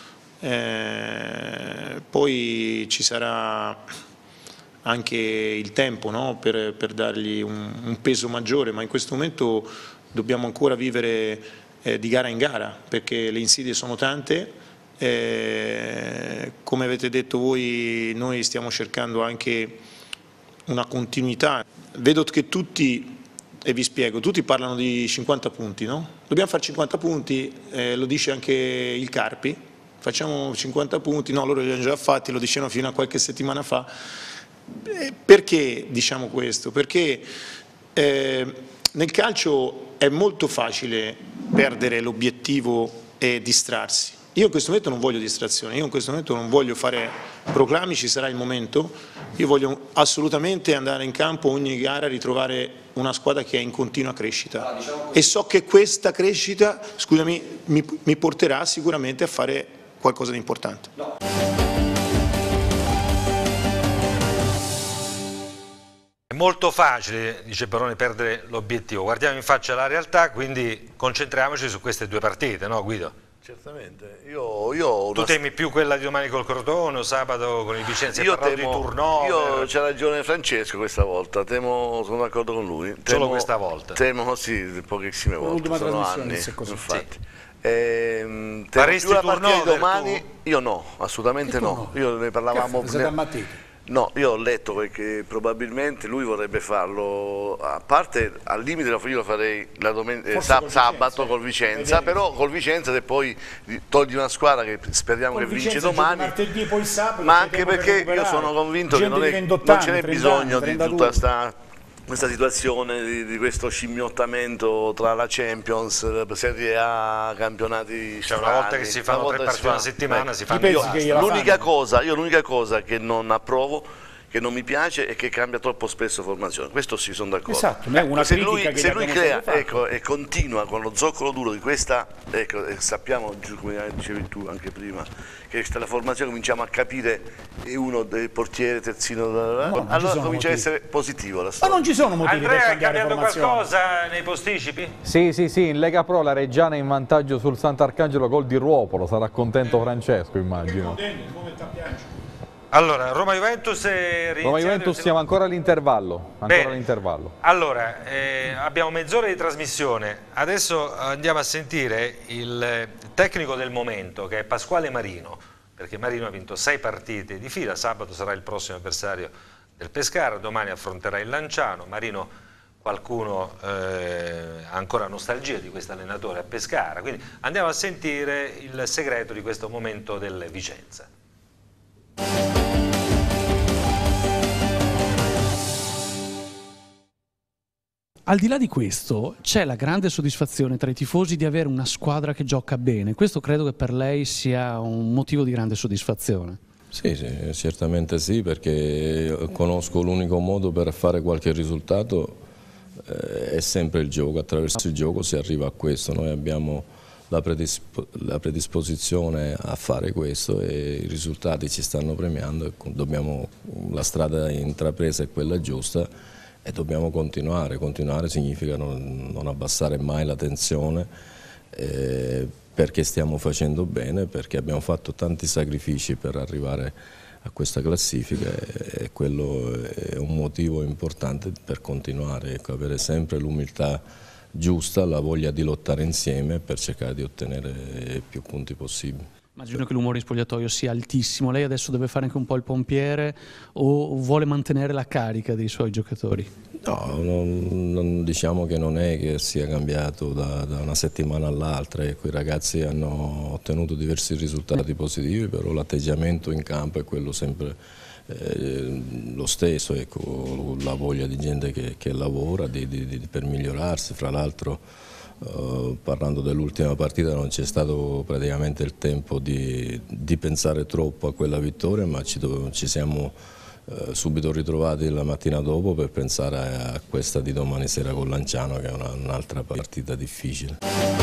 S10: Poi ci sarà anche il tempo, no? per dargli un peso maggiore, ma in questo momento dobbiamo ancora vivere di gara in gara, perché le insidie sono tante Come avete detto voi, noi stiamo cercando anche una continuità. Vedo che tutti, e vi spiego, tutti parlano di 50 punti, no? Dobbiamo fare 50 punti, lo dice anche il Carpi, facciamo 50 punti, no, loro li hanno già fatti, lo dicevano fino a qualche settimana fa. Perché diciamo questo? Perché nel calcio è molto facile perdere l'obiettivo e distrarsi. Io in questo momento non voglio distrazione, io in questo momento non voglio fare proclami, ci sarà il momento, io voglio assolutamente andare in campo ogni gara a ritrovare una squadra che è in continua crescita e so che questa crescita, scusami, mi porterà sicuramente a fare qualcosa di importante.
S1: È molto facile, dice Barone, perdere l'obiettivo. Guardiamo in faccia la realtà, quindi concentriamoci su queste due partite, no Guido?
S9: Certamente.
S1: Tu temi più quella di domani col Crotone o sabato con il Vicenza?
S9: Io c'ha ragione Francesco questa volta, sono d'accordo con lui.
S1: Solo questa volta?
S9: Temo sì, pochissime volte, sono anni, infatti. Temo
S1: Faresti
S9: più la partita di
S1: turnover,
S9: domani? Io no, assolutamente no. Io ne parlavamo prima. No, io ho letto perché probabilmente lui vorrebbe farlo, a parte al limite io lo farei sabato col Vicenza, però col Vicenza se poi togli una squadra che speriamo che vince domani,
S4: martedì, poi sabato,
S9: ma anche perché io sono convinto che non ce n'è bisogno di tutta questa situazione, di questo scimmiottamento tra la Champions, Serie A, campionati strani.
S1: Una volta che si fanno 3 partite una settimana si fanno
S9: l'unica cosa che non approvo, che non mi piace, è che cambia troppo spesso formazione. Questo sì, sono d'accordo.
S4: Esatto, una
S9: se lui crea e continua con lo zoccolo duro di questa, e sappiamo, come dicevi tu anche prima, che la formazione cominciamo a capire è uno del portiere, terzino, allora comincia a essere positivo la storia.
S4: Ma non ci sono motivi
S1: Andrea,
S4: per
S1: è cambiato qualcosa nei posticipi?
S5: Sì, in Lega Pro la Reggiana è in vantaggio sul Sant'Arcangelo, gol di Ruopolo, sarà contento Francesco, immagino.
S1: Allora, Roma-Juventus
S5: siamo ancora all'intervallo.
S1: Allora, abbiamo mezz'ora di trasmissione, adesso andiamo a sentire il tecnico del momento che è Pasquale Marino, perché Marino ha vinto 6 partite di fila, sabato sarà il prossimo avversario del Pescara, domani affronterà il Lanciano. Marino, qualcuno ha ancora nostalgia di questo allenatore a Pescara, quindi andiamo a sentire il segreto di questo momento del Vicenza.
S17: Al di là di questo c'è la grande soddisfazione tra i tifosi di avere una squadra che gioca bene. Questo credo che per lei sia un motivo di grande soddisfazione.
S18: Sì, certamente sì, perché conosco l'unico modo per fare qualche risultato è sempre il gioco. Attraverso il gioco si arriva a questo. Noi abbiamo la predisposizione a fare questo e i risultati ci stanno premiando e la strada intrapresa è quella giusta e dobbiamo continuare. Continuare significa non abbassare mai la tensione perché stiamo facendo bene, perché abbiamo fatto tanti sacrifici per arrivare a questa classifica e quello è un motivo importante per continuare, ecco, avere sempre l'umiltà giusta, la voglia di lottare insieme per cercare di ottenere più punti possibili.
S17: Immagino che l'umore in spogliatoio sia altissimo. Lei adesso deve fare anche un po' il pompiere o vuole mantenere la carica dei suoi giocatori?
S18: No, diciamo che non è che sia cambiato da una settimana all'altra. Ecco, i ragazzi hanno ottenuto diversi risultati positivi, però l'atteggiamento in campo è quello sempre lo stesso, ecco, la voglia di gente che lavora per migliorarsi. Fra l'altro, parlando dell'ultima partita, non c'è stato praticamente il tempo di pensare troppo a quella vittoria, ma ci siamo subito ritrovati la mattina dopo per pensare a questa di domani sera con Lanciano, che è un'altra partita difficile.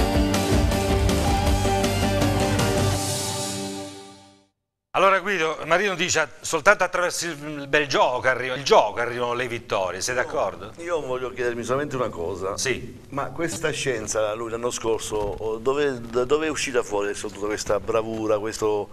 S1: Allora Guido, Marino dice soltanto attraverso il bel gioco arrivano le vittorie, sei d'accordo?
S9: Io voglio chiedermi solamente una cosa.
S1: Sì.
S9: Ma questa scienza, lui l'anno scorso, dove è uscita fuori adesso tutta questa bravura, questo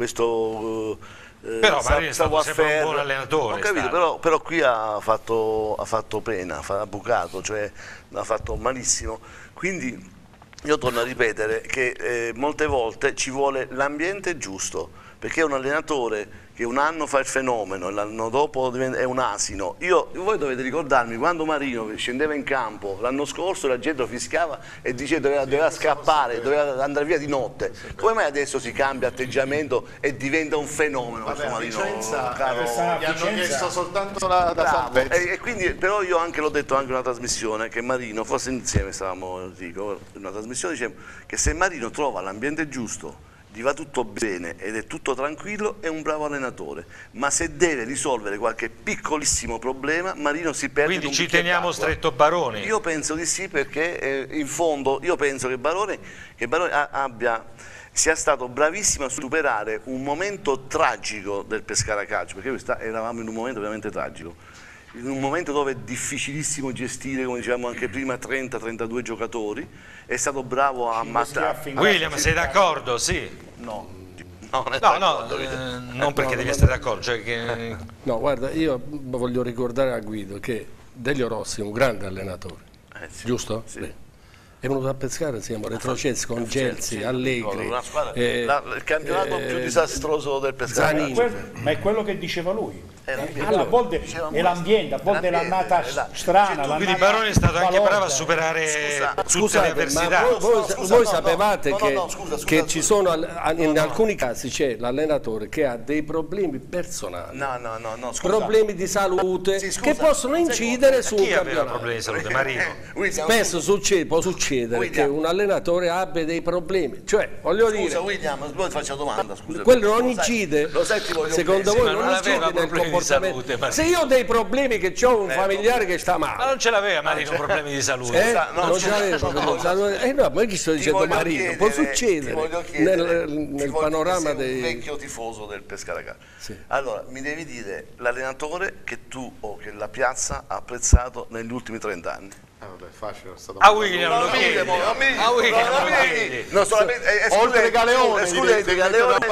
S1: però Marino è stato sempre un buon allenatore.
S9: Ho capito, però qui ha fatto pena, ha bucato, cioè ha fatto malissimo. Quindi io torno a ripetere che molte volte ci vuole l'ambiente giusto, perché un allenatore che un anno fa il fenomeno e l'anno dopo è un asino. Voi dovete ricordarmi quando Marino scendeva in campo l'anno scorso, la gente lo fischiava e diceva doveva scappare, doveva andare via di notte. Come mai adesso si cambia atteggiamento e diventa un fenomeno?
S3: Vabbè,
S9: Marino,
S3: gli hanno chiesto soltanto la salvezza.
S9: E quindi, però io anche l'ho detto anche in una trasmissione che Marino, forse insieme stavamo, dico, in una trasmissione dicevo che se Marino trova l'ambiente giusto, gli va tutto bene ed è tutto tranquillo, è un bravo allenatore, ma se deve risolvere qualche piccolissimo problema Marino si perde.
S1: Quindi ci teniamo stretto Baroni?
S9: Io penso di sì, perché in fondo io penso che Baroni sia stato bravissimo a superare un momento tragico del Pescara Calcio, perché eravamo in un momento veramente tragico, in un momento dove è difficilissimo gestire, come dicevamo anche prima, 30-32 giocatori. È stato bravo a matare.
S1: William, sei d'accordo? Sì.
S9: No,
S1: non perché devi essere d'accordo, cioè che...
S7: No, guarda, io voglio ricordare a Guido che Delio Rossi è un grande allenatore, giusto? Sì. È venuto a Pescara, siamo retrocessi con Gelsi, Allegri,
S9: il campionato più disastroso del Pescara.
S4: Ma è quello che diceva lui. A volte è l'ambiente, a volte è l'annata strana.
S1: Quindi Baroni è stato anche bravo a superare tutte le avversità.
S7: Voi sapevate che ci sono, in alcuni casi c'è l'allenatore che ha dei problemi personali, problemi di salute che possono incidere su un campionato.
S1: Chi aveva problemi di salute? Marino?
S7: Spesso può succedere che un allenatore abbia dei problemi, cioè voglio dire,
S9: William, ti faccio una domanda, scusa.
S7: Quello non incide, secondo voi non incide nel comportamento?
S1: Salute,
S7: se io ho dei problemi, che ho un familiare che sta male,
S1: ma non ce l'aveva Marino problemi di salute?
S7: Non ce l'aveva problemi di salute. No, ma io sto dicendo Marino, può succedere nel panorama dei...
S9: un vecchio tifoso del Pescara Calcio. Sì. Allora mi devi dire l'allenatore che tu o che la piazza ha apprezzato negli ultimi 30 anni.
S3: Vabbè, facile,
S1: William lo chiedi.
S9: Oltre Galeone, escludendo Galeone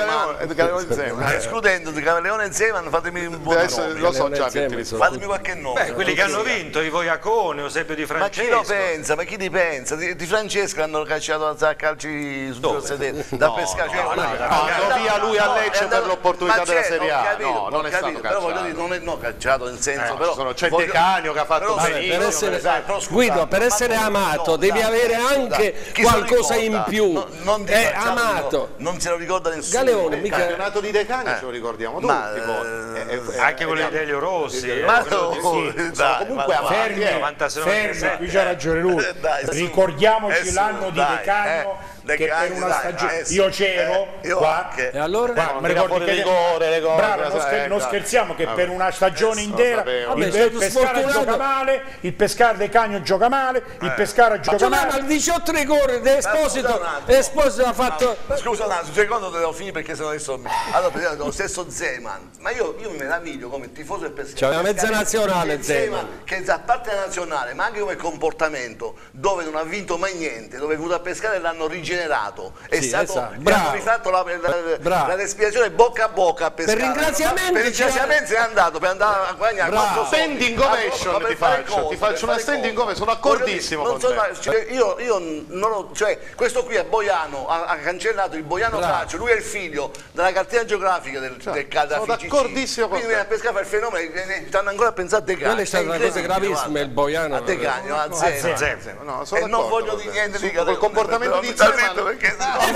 S9: e Zeman, fatemi un buon nome.
S3: Lo so già che
S9: fatemi qualche nome.
S1: Quelli che hanno vinto, i Voiacone, Eusebio Di Francesco.
S9: Ma chi lo pensa? Ma chi li pensa? Di Francesco hanno cacciato a calci sul sedere da Pescara.
S3: Andò via lui a Lecce per l'opportunità della Serie A. No, non è stato
S9: cacciato. Però voglio dire, non è cacciato nel senso, però
S3: c'è De Canio che ha fatto benissimo.
S7: Guido, per essere amato devi avere anche qualcosa in più. È amato.
S9: Non se lo ricorda nessuno.
S7: Galeone,
S3: il campionato di De Canio ce lo ricordiamo tutti.
S1: Anche quello di Delio Rossi.
S3: Comunque
S4: fermi, qui c'ha ragione lui. Ricordiamo-ci l'anno di De Canio. Che per una stagione io c'ero qua
S7: e allora
S4: mi ricordo che non scherziamo che per una stagione intera il Pescara gioca male, il Pescara De Canio gioca male, il Pescara gioca male.
S7: Al 18 rigore Esposito ha fatto.
S9: Scusa un secondo, devo finire perché sennò adesso. Allora, lo stesso Zeman, ma io mi meraviglio come tifoso del Pescara.
S7: C'è una mezza nazionale Zeman,
S9: che a parte la nazionale, ma anche come comportamento, dove non ha vinto mai niente, dove è venuto a Pescara e l'hanno rigenerato. È stato hanno rifatto la respirazione bocca a bocca a Pescara.
S7: Per ringraziamenti
S9: se è andato per andare a guadagnare
S3: standing ovation ti faccio una standing ovation, sono d'accordissimo con te.
S9: Io non ho, cioè questo qui a Boiano ha cancellato il Boiano Calcio, lui è il figlio della cartina geografica del
S3: sono d'accordissimo con te.
S9: Quindi viene a Pescara per il fenomeno, stanno ancora a pensare a De Canio.
S7: Quella è stata una cosa gravissima, il Boiano
S9: a De Canio, a Zeno. E non voglio di niente di
S3: quel comportamento di Zeman
S9: perché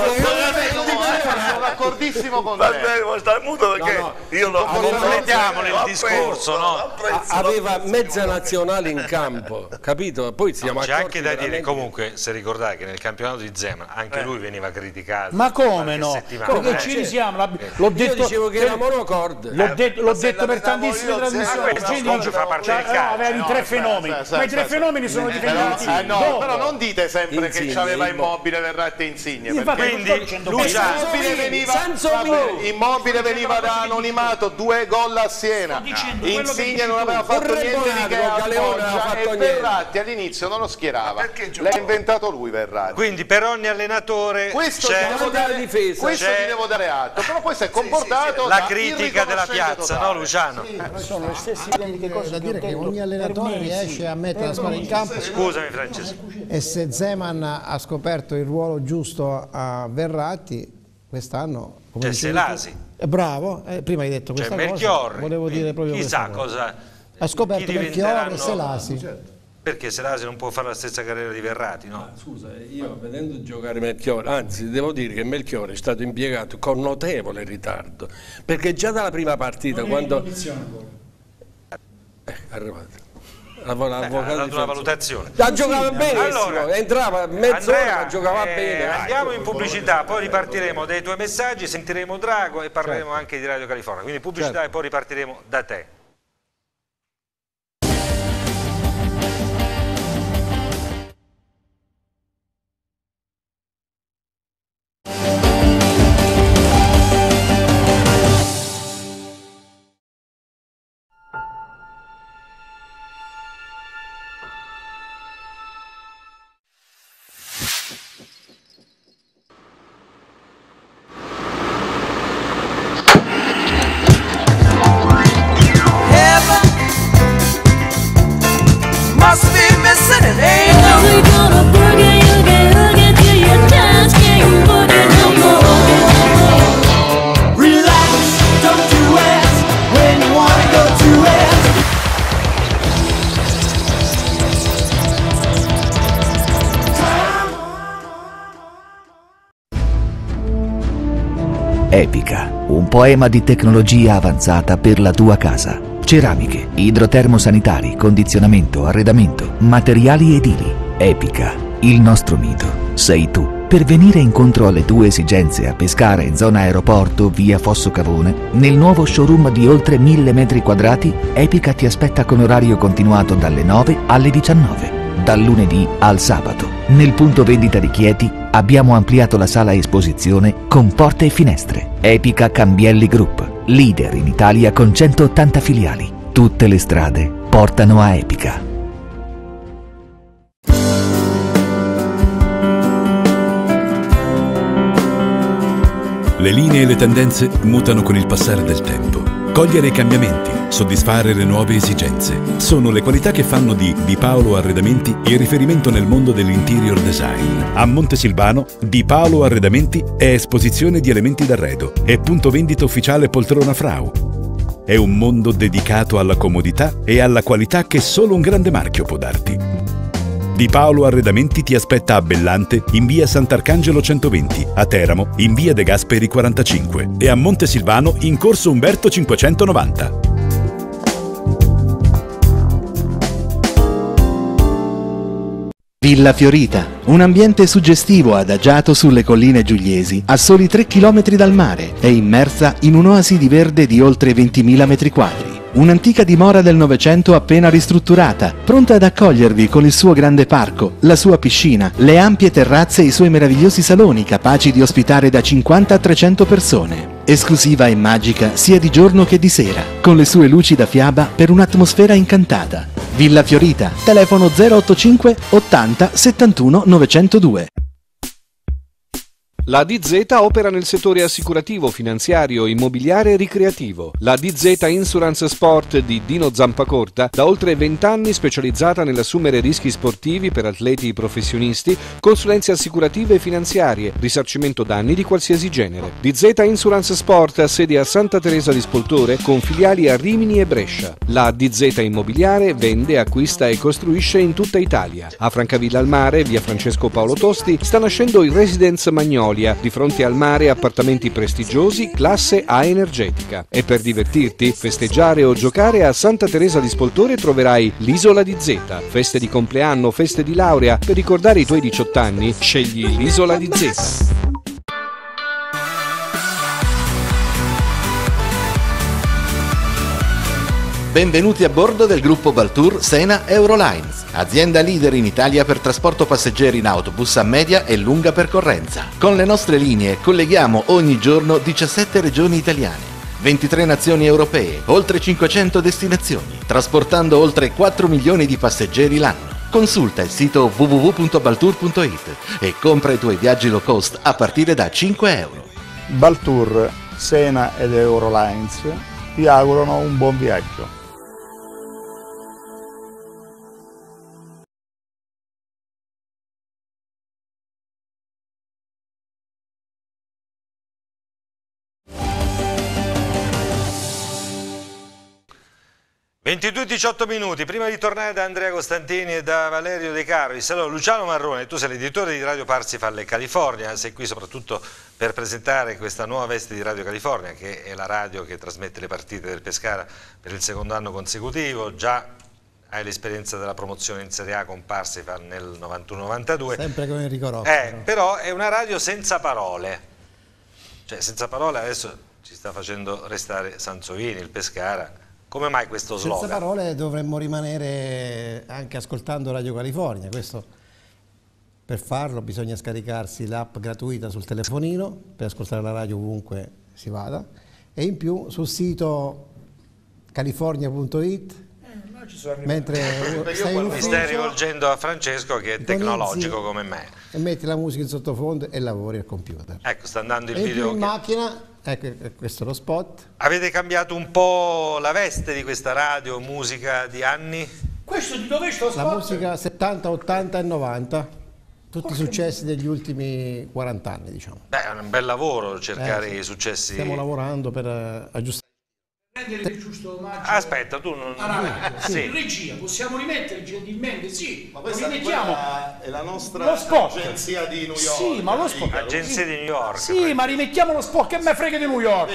S3: sono d'accordissimo con te.
S9: Devo stare muto perché io lo
S1: complettiamo nel discorso,
S7: aveva mezza nazionale in campo, capito? Poi siamo
S1: c'è anche da dire, comunque, se ricordate che nel campionato di Zeman anche lui veniva criticato.
S4: Ma come no? Perché ci risiamo, l'ho detto,
S7: io dicevo che era monocorde.
S4: L'ho detto per tantissime trasmissioni. Aveva i tre fenomeni, ma i tre fenomeni sono difendati.
S3: No, però non dite sempre che c'aveva Immobile, Verratti Verratti e Insigne.
S1: Quindi Luciano
S3: Immobile veniva da anonimato, 2 gol a Siena. Insigne non aveva fatto niente di che a Foggia e Verratti all'inizio non lo schierava. L'ha inventato lui Verratti.
S1: Quindi per ogni allenatore
S3: questo gli devo dare atto, però poi si è comportato
S1: la critica della piazza, no Luciano?
S8: Sono le stesse identiche cose da dire che ogni allenatore riesce a mettere la squadra in campo.
S1: Scusami Francesco.
S8: E se Zeman ha scoperto il ruolo giusto a Verratti, quest'anno come
S1: Selasi.
S8: Bravo, prima hai detto questa cosa, volevo dire proprio
S1: chissà
S8: cosa.
S1: cosa
S8: Ha scoperto Melchiorre e Selasi.
S1: Perché Selasi non può fare la stessa carriera di Verratti, no?
S7: Scusa, io vedendo giocare Melchiorre, anzi devo dire che Melchiorre è stato impiegato con notevole ritardo, perché già dalla prima partita quando è arrivato
S1: ha dato una valutazione.
S7: Giocava benissimo, entrava mezz'ora ma giocava bene.
S1: Andiamo in pubblicità, poi ripartiremo dai tuoi messaggi, sentiremo Drago e parleremo anche di Radio California, quindi pubblicità e poi ripartiremo da te.
S11: Epica, un poema di tecnologia avanzata per la tua casa. Ceramiche, idrotermosanitari, condizionamento, arredamento, materiali edili. Epica, il nostro mito sei tu. Per venire incontro alle tue esigenze a Pescara in zona aeroporto, via Fosso Cavone, nel nuovo showroom di oltre 1000 metri quadrati, Epica ti aspetta con orario continuato dalle 9 alle 19. Dal lunedì al sabato. Nel punto vendita di Chieti abbiamo ampliato la sala esposizione con porte e finestre. Epica Cambielli Group, leader in Italia con 180 filiali. Tutte le strade portano a Epica.
S12: Le linee e le tendenze mutano con il passare del tempo. Cogliere i cambiamenti, soddisfare le nuove esigenze, sono le qualità che fanno di Paolo Arredamenti il riferimento nel mondo dell'interior design. A Montesilvano, Di Paolo Arredamenti è esposizione di elementi d'arredo e punto vendita ufficiale Poltrona Frau. È un mondo dedicato alla comodità e alla qualità che solo un grande marchio può darti. Di Paolo Arredamenti ti aspetta a Bellante in via Sant'Arcangelo 120, a Teramo in via De Gasperi 45 e a Montesilvano in corso Umberto 590.
S15: Villa Fiorita, un ambiente suggestivo adagiato sulle colline giugliesi, a soli 3 km dal mare e immersa in un'oasi di verde di oltre 20.000 metri quadri. Un'antica dimora del Novecento appena ristrutturata, pronta ad accogliervi con il suo grande parco, la sua piscina, le ampie terrazze e i suoi meravigliosi saloni capaci di ospitare da 50 a 300 persone. Esclusiva e magica sia di giorno che di sera, con le sue luci da fiaba per un'atmosfera incantata. Villa Fiorita, telefono 085 80 71 902.
S14: La DZ opera nel settore assicurativo, finanziario, immobiliare e ricreativo. La DZ Insurance Sport di Dino Zampacorta, da oltre 20 anni specializzata nell'assumere rischi sportivi per atleti professionisti, consulenze assicurative e finanziarie, risarcimento danni di qualsiasi genere. DZ Insurance Sport ha sede a Santa Teresa di Spoltore con filiali a Rimini e Brescia. La DZ Immobiliare vende, acquista e costruisce in tutta Italia. A Francavilla al Mare, via Francesco Paolo Tosti, sta nascendo il Residence Magnolia, di fronte al mare, appartamenti prestigiosi, classe A energetica. E per divertirti, festeggiare o giocare, a Santa Teresa di Spoltore troverai l'Isola di Z. Feste di compleanno, feste di laurea, per ricordare i tuoi 18 anni, scegli l'Isola di Z.
S15: Benvenuti a bordo del gruppo Baltour Sena Eurolines. azienda leader in Italia per trasporto passeggeri in autobus a media e lunga percorrenza. Con le nostre linee colleghiamo ogni giorno 17 regioni italiane, 23 nazioni europee, oltre 500 destinazioni, trasportando oltre 4 milioni di passeggeri l'anno. Consulta il sito www.baltour.it e compra i tuoi viaggi low cost a partire da 5 euro.
S19: Baltour, Sena ed Eurolines vi augurano un buon viaggio.
S1: (22:18). Prima di tornare da Andrea Costantini e da Valerio De Carolis, allora Luciano Marrone, tu sei l'editore di Radio Parsifal California, sei qui soprattutto per presentare questa nuova veste di Radio California, che è la radio che trasmette le partite del Pescara per il secondo anno consecutivo. Già hai l'esperienza della promozione in Serie A con Parsifal nel 91-92.
S8: Sempre con Enrico Rocca.
S1: Però è una radio senza parole, cioè senza parole adesso ci sta facendo restare Sansovini, il Pescara. Come mai questo slogan?
S8: Senza parole dovremmo rimanere anche ascoltando Radio California. Questo, per farlo bisogna scaricarsi l'app gratuita sul telefonino per ascoltare la radio ovunque si vada, e in più sul sito california.it, mentre stai in
S1: mi stai
S8: ufficio
S1: rivolgendo a Francesco, che è tecnologico come me,
S8: e metti la musica in sottofondo e lavori al computer.
S1: Ecco, sta andando il
S8: e
S1: video
S8: in macchina. Ecco, questo è lo spot.
S1: Avete cambiato un po' la veste di questa radio, musica di anni?
S4: Questo di dove sto spot?
S8: La musica 70, 80 e 90, tutti i successi degli ultimi 40 anni, diciamo.
S1: Beh, è un bel lavoro cercare
S8: Sì.
S1: i successi.
S8: Stiamo lavorando per aggiustare.
S4: Prendere il giusto omaggio.
S1: Aspetta, tu non...
S4: Sì. Regia, possiamo rimettere gentilmente? Sì,
S3: Ma
S4: lo
S3: questa
S4: rimettiamo.
S3: è la nostra
S4: Lo spot.
S3: agenzia di New York.
S4: Sì, ma lo spot.
S1: Agenzia di New York.
S4: Sì, ma rimettiamo lo spot, che me frega di New York.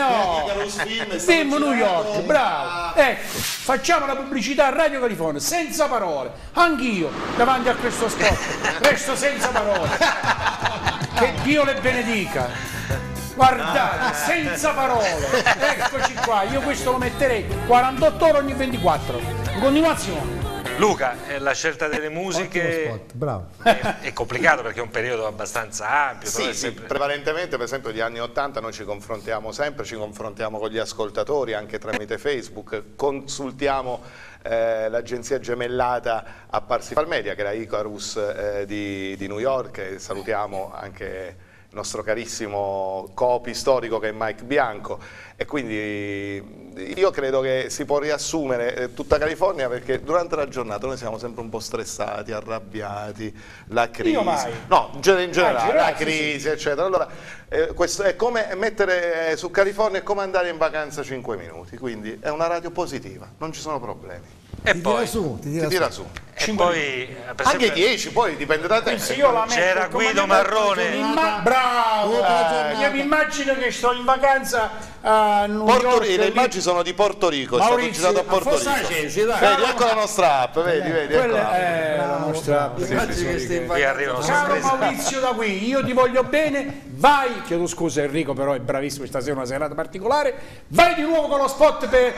S4: Film New York, bravo. Ecco, facciamo la pubblicità a Radio California, senza parole. Anch'io, davanti a questo spot, resto senza parole. Che Dio le benedica. Guardate, senza parole. Eccoci qua, io questo lo metterei 48 ore ogni 24. In continuazione.
S1: Luca, la scelta delle musiche
S8: bravo.
S1: È complicato perché è un periodo abbastanza ampio.
S3: Sì,
S1: però è
S3: sì,
S1: sempre...
S3: prevalentemente per esempio gli anni 80 noi ci confrontiamo sempre, ci confrontiamo con gli ascoltatori anche tramite Facebook, consultiamo l'agenzia gemellata a Parsifal Media, che è la Icarus di New York, e salutiamo anche il nostro carissimo copy storico che è Mike Bianco, e quindi io credo che si può riassumere tutta California, perché durante la giornata noi siamo sempre un po' stressati, arrabbiati, la crisi, no, in generale, la crisi, eccetera. Allora questo è come mettere su California, è come andare in vacanza 5 minuti, quindi è una radio positiva, non ci sono problemi.
S1: E
S8: ti
S1: poi
S8: tira su.
S1: E poi
S3: anche 10, poi dipende da te.
S1: C'era Guido Marrone.
S4: Bravo! Io mi immagino che sto in vacanza a New York.
S3: Le immagini sono di Porto Rico,
S4: Maurizio,
S3: è stato girato a Porto Rico. Vedi, ecco la nostra app, vedi,
S4: Quella è la nostra app.
S1: Qui arrivano
S4: Caro
S1: sorprese.
S4: Maurizio da qui, io ti voglio bene, vai, chiedo scusa Enrico, però è bravissimo, stasera è una serata particolare, vai di nuovo con lo spot per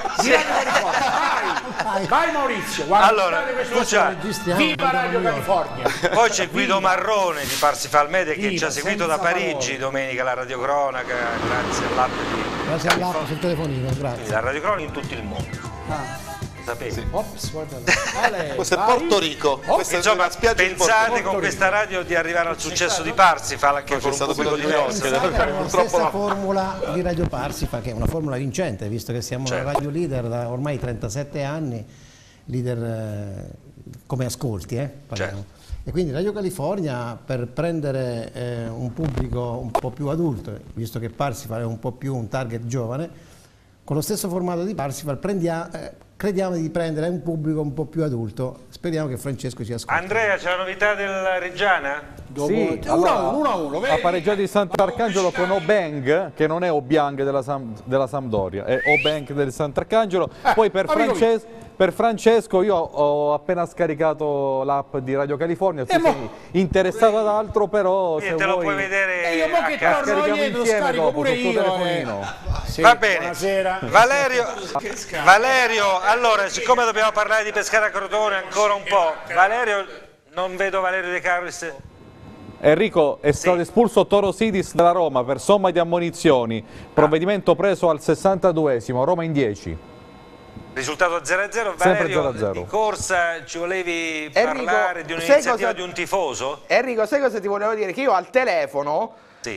S4: vai Maurizio, guarda,
S1: allora,
S4: viva Radio California.
S1: Poi c'è Guido Marrone di Parsifal Media che
S4: Viva,
S1: ci ha seguito da
S4: senza
S1: Parigi
S4: parole.
S1: domenica, la radiocronaca, grazie all'app di
S8: Grazie all'app sul telefonino, grazie.
S1: la radiocronaca in tutto il mondo. Sapevi?
S4: Ops, guarda.
S3: Questo è Porto Rico.
S1: Insomma, pensate con questa radio di arrivare al successo di Parsifal, che con un pubblico diverso.
S8: La stessa formula di Radio Parsifal, che è una formula vincente, visto che siamo la radio leader da ormai 37 anni, leader come ascolti, parliamo. E quindi Radio California, per prendere un pubblico un po' più adulto, visto che Parsifal è un po' più un target giovane, con lo stesso formato di Parsifal crediamo di prendere un pubblico un po' più adulto. Speriamo che Francesco ci ascolti.
S1: Andrea, c'è la novità della Reggiana?
S5: Sì, allora, ha pareggiato di Sant'Arcangelo con Obeng, che non è Obiang della Sampdoria, è Obeng del Sant'Arcangelo. Poi per Francesco io ho appena scaricato l'app di Radio California, se sei interessato ad altro, però se
S1: te
S5: vuoi...
S1: lo puoi vedere
S4: io mo che torno
S5: scarichiamo
S4: dietro,
S5: insieme
S4: scarico
S5: dopo
S4: pure
S5: sul tuo
S4: io.
S5: telefonino.
S4: Sì,
S1: va bene.
S4: Buonasera.
S1: Valerio, allora, siccome dobbiamo parlare di Pescara Crotone ancora un po', Valerio, non vedo Valerio De Carlis.
S5: Enrico, è stato espulso Torosidis dalla Roma per somma di ammonizioni, provvedimento preso al 62esimo, Roma in 10.
S1: Risultato 0-0,
S5: Sempre
S1: Valerio,
S5: 0-0.
S1: di corsa ci volevi parlare di un'iniziativa di un tifoso?
S6: Enrico, sai cosa ti volevo dire? Che io al telefono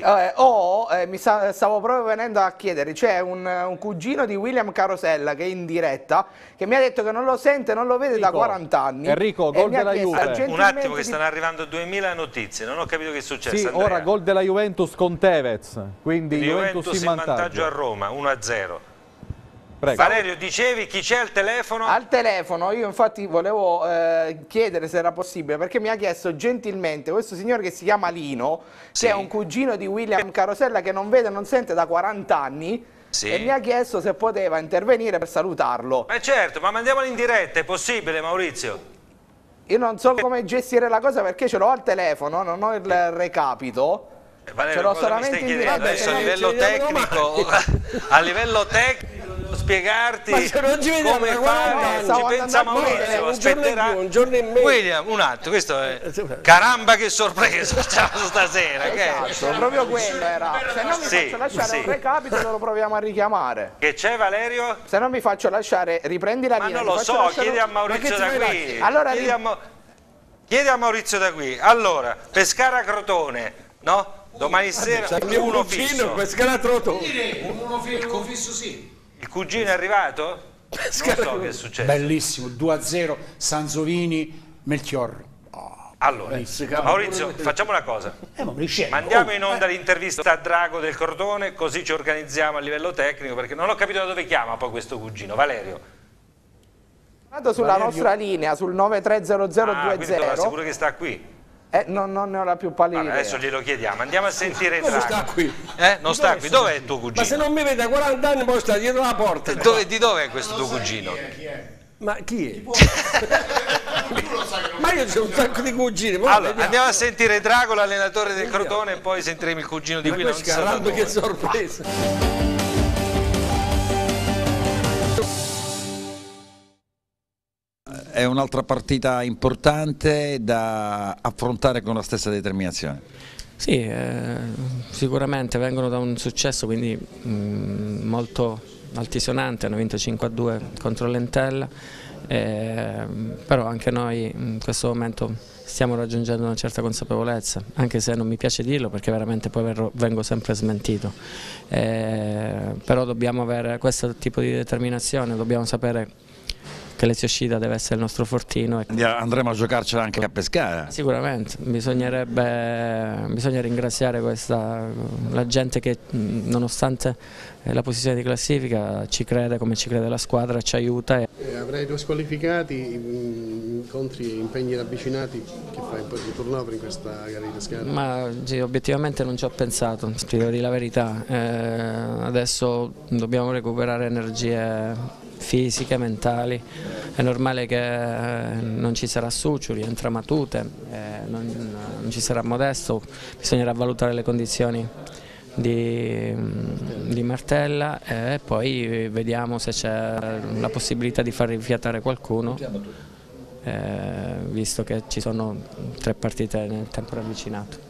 S6: stavo proprio venendo a chiedere, c'è un cugino di William Carosella che è in diretta, che mi ha detto che non lo sente, non lo vede da 40 anni.
S5: Enrico, gol della Juve.
S1: Un attimo che stanno arrivando 2000 notizie, non ho capito che è successo.
S5: Sì,
S1: Andrea.
S5: ora gol della Juventus con Tevez, quindi Juventus in vantaggio
S1: a Roma, 1-0.
S5: Prego.
S1: Valerio, dicevi chi c'è al telefono?
S6: Al telefono, io infatti volevo chiedere se era possibile, perché mi ha chiesto gentilmente questo signore che si chiama Lino, che è un cugino di William Carosella che non vede, non sente da 40 anni, e mi ha chiesto se poteva intervenire per salutarlo.
S1: Ma certo, ma mandiamolo in diretta, è possibile, Maurizio?
S6: Io non so come gestire la cosa perché ce l'ho al teleno, non ho il recapito.
S1: Valerio,
S6: ce l'ho
S1: cosa mi
S6: solamente
S1: stai
S6: in
S1: chiedendo?
S6: diretta.
S1: Adesso a livello tecnico devo spiegarti come fare, ci pensa Maurizio, aspetterà
S7: un giorno in meno.
S1: William, un attimo, questo è caramba che sorpresa facciamo stasera,
S6: Esatto, proprio quello era. Se non mi faccio lasciare un recapito lo proviamo a richiamare.
S1: Che c'è, Valerio?
S6: Se non mi faccio lasciare, riprendi la linea.
S1: Ma non lo so, chiedi a Maurizio da qui.
S6: Allora
S1: chiedi a Maurizio da qui. Allora, Pescara Crotone, no? Domani sera uno fisso.
S4: Uno fisso sì.
S1: Il cugino è arrivato? Non so che è successo.
S4: Bellissimo, 2-0, Sanzovini, Melchior.
S1: Allora, Maurizio, facciamo una cosa. Mandiamo in onda l'intervista a Drago del Crotone, così ci organizziamo a livello tecnico, perché non ho capito da dove chiama poi questo cugino. Valerio.
S6: Vado sulla nostra linea, sul 930020.
S1: Quindi sono sicuro che sta qui.
S6: Non ne ho la più pallida idea.
S1: Adesso glielo chiediamo, andiamo a sentire
S7: Come
S1: Drago.
S7: sta qui?
S1: Non sta qui, dov'è il tuo cugino?
S7: Ma se non mi vede a 40 anni poi sta dietro la porta.
S1: Di dove è questo tuo cugino?
S7: Ma chi è? Ma io c'ho un sacco di cugini.
S1: Allora, andiamo a sentire Drago, l'allenatore del Crotone, e poi sentiremo il cugino di William.
S7: Che sorpresa.
S20: È un'altra partita importante da affrontare con la stessa determinazione.
S13: Sì, sicuramente vengono da un successo quindi molto altisonante, hanno vinto 5-2 contro l'Entella, però anche noi in questo momento stiamo raggiungendo una certa consapevolezza, anche se non mi piace dirlo perché veramente poi vengo sempre smentito, però dobbiamo avere questo tipo di determinazione, dobbiamo sapere che Alessio Scida deve essere il nostro fortino.
S20: Andremo a giocarcela anche a Pescara.
S13: Sicuramente, bisogna ringraziare la gente che nonostante la posizione di classifica ci crede come ci crede la squadra, ci aiuta.
S21: Avrei due squalificati, incontri, impegni ravvicinati, che fai poi di turnover in questa gara di Pescara?
S13: Ma sì, obiettivamente non ci ho pensato, ti devo dire la verità, adesso dobbiamo recuperare energie fisiche, mentali, è normale che non ci sarà Suciuri, entra Matute, non ci sarà Modesto, bisognerà valutare le condizioni di Martella e poi vediamo se c'è la possibilità di far rifiatare qualcuno, visto che ci sono 3 partite nel tempo ravvicinato.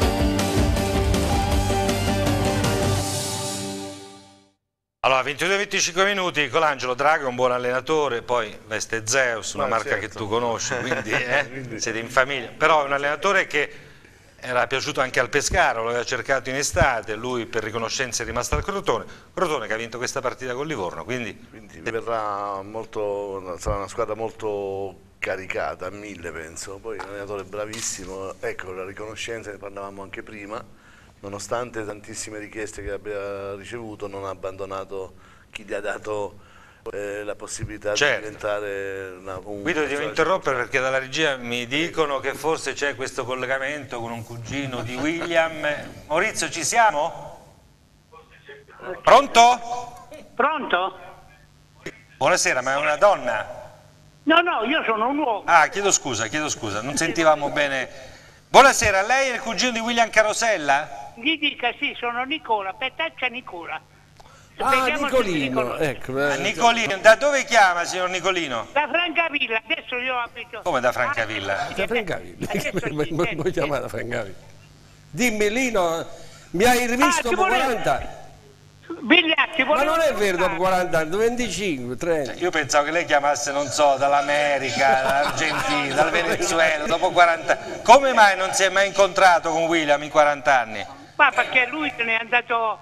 S1: Allora, 22-25 minuti, Colangelo. Drago è un buon allenatore, poi veste Zeus, una marca che tu conosci, quindi siete in famiglia. Però è un allenatore che era piaciuto anche al Pescara, lo aveva cercato in estate, lui per riconoscenza è rimasto al Crotone. Crotone che ha vinto questa partita con Livorno, quindi
S9: sarà una squadra molto caricata, a 1000 penso. Poi un allenatore bravissimo, ecco, la riconoscenza, ne parlavamo anche prima. Nonostante tantissime richieste che abbia ricevuto, non ha abbandonato chi gli ha dato la possibilità di diventare un...
S1: Guido, ti devo interrompere perché dalla regia mi dicono che forse c'è questo collegamento con un cugino di William. Maurizio, ci siamo? Pronto?
S22: Pronto?
S1: Buonasera, ma è una donna?
S22: No, io sono un uomo.
S1: Ah, chiedo scusa, non sentivamo bene. Buonasera, lei è il cugino di William Carosella?
S22: Gli dica sì, sono Nicola, Petaccia Nicola.
S7: Nicolino, ecco.
S1: Nicolino, da dove chiama, signor Nicolino?
S22: Da Francavilla, adesso io abito.
S1: Come da Francavilla?
S7: Da Francavilla, vuoi chiamare da Francavilla? Dimmi Lino, mi hai rivisto dopo 40 anni?
S22: Bigliatti,
S7: ma non è vero, dopo 40 anni, 25, 30.
S1: Io pensavo che lei chiamasse, non so, dall'America, dall'Argentina, dal Venezuela, dopo 40 anni. Come mai non si è mai incontrato con William in 40 anni?
S22: Ma perché lui se n'è andato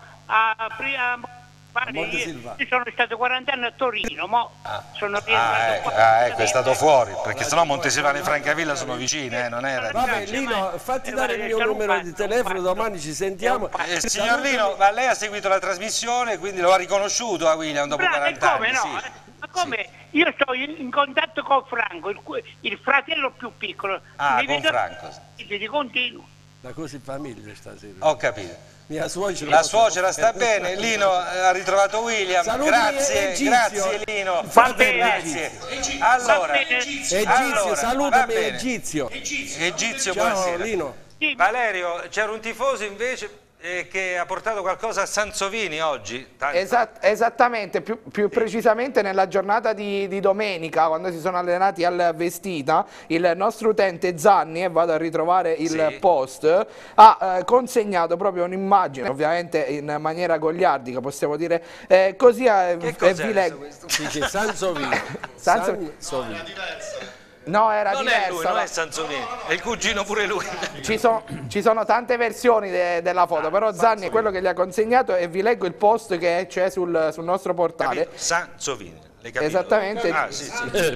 S22: io sono stato 40 anni a Torino, sono rientrato
S1: ecco, è stato fuori, perché sennò Montesilvano e Francavilla sono vicine, non era.
S7: Vabbè Lino, fatti dare il mio numero di telefono, domani ci sentiamo.
S1: Signor Lino, ma lei ha seguito la trasmissione, quindi lo ha riconosciuto a William dopo 40 anni?
S22: No? Sì. Ma come? Io sto in contatto con Franco, il fratello più piccolo.
S1: Con Franco.
S22: Di continuo.
S7: Da così famiglia stasera.
S1: Ho capito.
S7: La
S1: suocera sta bene, Lino ha ritrovato William.
S7: Saluti
S1: grazie Lino. Grazie. Allora,
S7: salutami Egizio.
S1: Egizio,
S7: ciao,
S1: buonasera.
S7: Lino.
S1: Valerio, c'era un tifoso invece che ha portato qualcosa a Sansovini oggi?
S6: Esattamente, più precisamente nella giornata di domenica, quando si sono allenati al Vestina, il nostro utente Zanni, e vado a ritrovare il post, ha consegnato proprio un'immagine, ovviamente in maniera goliardica, possiamo dire così. Vi leggo.
S7: Dice Sansovini.
S6: Sansovini. No, era
S1: non
S6: diversa.
S1: È lui, non è Sansovini, è il cugino pure lui.
S6: Ci sono tante versioni della foto, però Zanni è quello che gli ha consegnato e vi leggo il post che c'è sul nostro portale.
S1: Sansovini.
S6: Esattamente.
S4: Sì.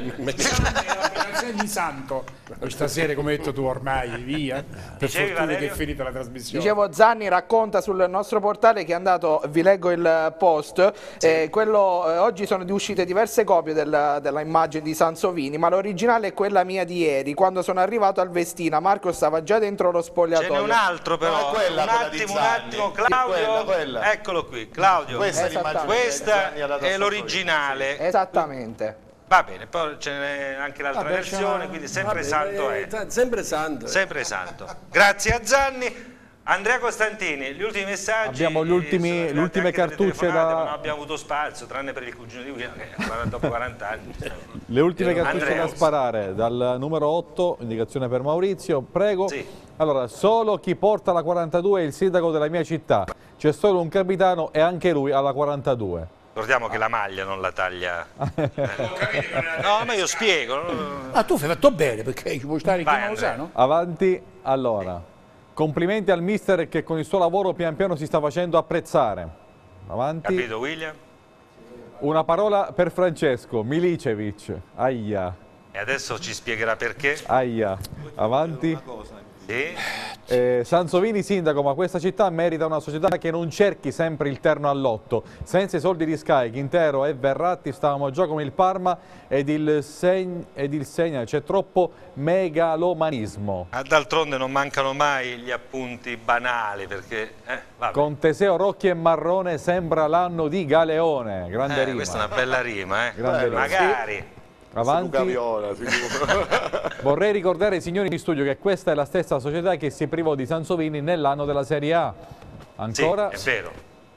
S4: Di santo questa sera, come hai detto tu, ormai via, per fortuna che è finita la trasmissione.
S6: Dicevo, Zanni racconta sul nostro portale che è andato, vi leggo il post, oggi sono uscite diverse copie della immagine di Sansovini, ma l'originale è quella mia di ieri, quando sono arrivato al Vestina. Marco stava già dentro lo spogliatoio.
S1: Ce n'è un altro però, un attimo, Claudio, quella. Eccolo qui, Claudio, questa è l'originale.
S6: Esattamente.
S1: Va bene, poi ce n'è anche l'altra versione, quindi sempre santo è.
S7: Sempre santo.
S1: Sempre santo. Grazie a Zanni. Andrea Costantini, gli ultimi messaggi.
S5: Abbiamo le ultime cartucce da...
S1: Non abbiamo avuto spazio, tranne per il cugino di William, che dopo 40 anni.
S5: Le ultime cartucce da sparare, dal numero 8, indicazione per Maurizio, prego.
S1: Sì.
S5: Allora, solo chi porta la 42 è il sindaco della mia città. C'è solo un capitano e anche lui ha la 42.
S1: Ricordiamo che la maglia non la taglia. No, ma io spiego.
S4: Tu fai fatto bene, perché ci puoi stare in chiamata, no?
S5: Avanti, allora. Complimenti al mister che con il suo lavoro pian piano si sta facendo apprezzare. Avanti.
S1: Capito, William?
S5: Una parola per Francesco, Milicevic. Aia.
S1: E adesso ci spiegherà perché.
S5: Aia. Avanti.
S1: Sì.
S5: Sansovini sindaco, ma questa città merita una società che non cerchi sempre il terno all'otto. Senza i soldi di Sky, Quintero e Verratti stavamo già come il Parma ed il Segna, c'è troppo megalomanismo.
S1: D'altronde non mancano mai gli appunti banali, perché
S5: con Teseo, Rocchi e Marrone sembra l'anno di Galeone. Grande rima.
S1: Questa è una bella rima,
S5: Magari.
S1: Sì.
S5: Avanti.
S3: Viola,
S5: Vorrei ricordare ai signori in studio che questa è la stessa società che si privò di Sansovini nell'anno della Serie A. Ancora?
S1: Sì, è vero.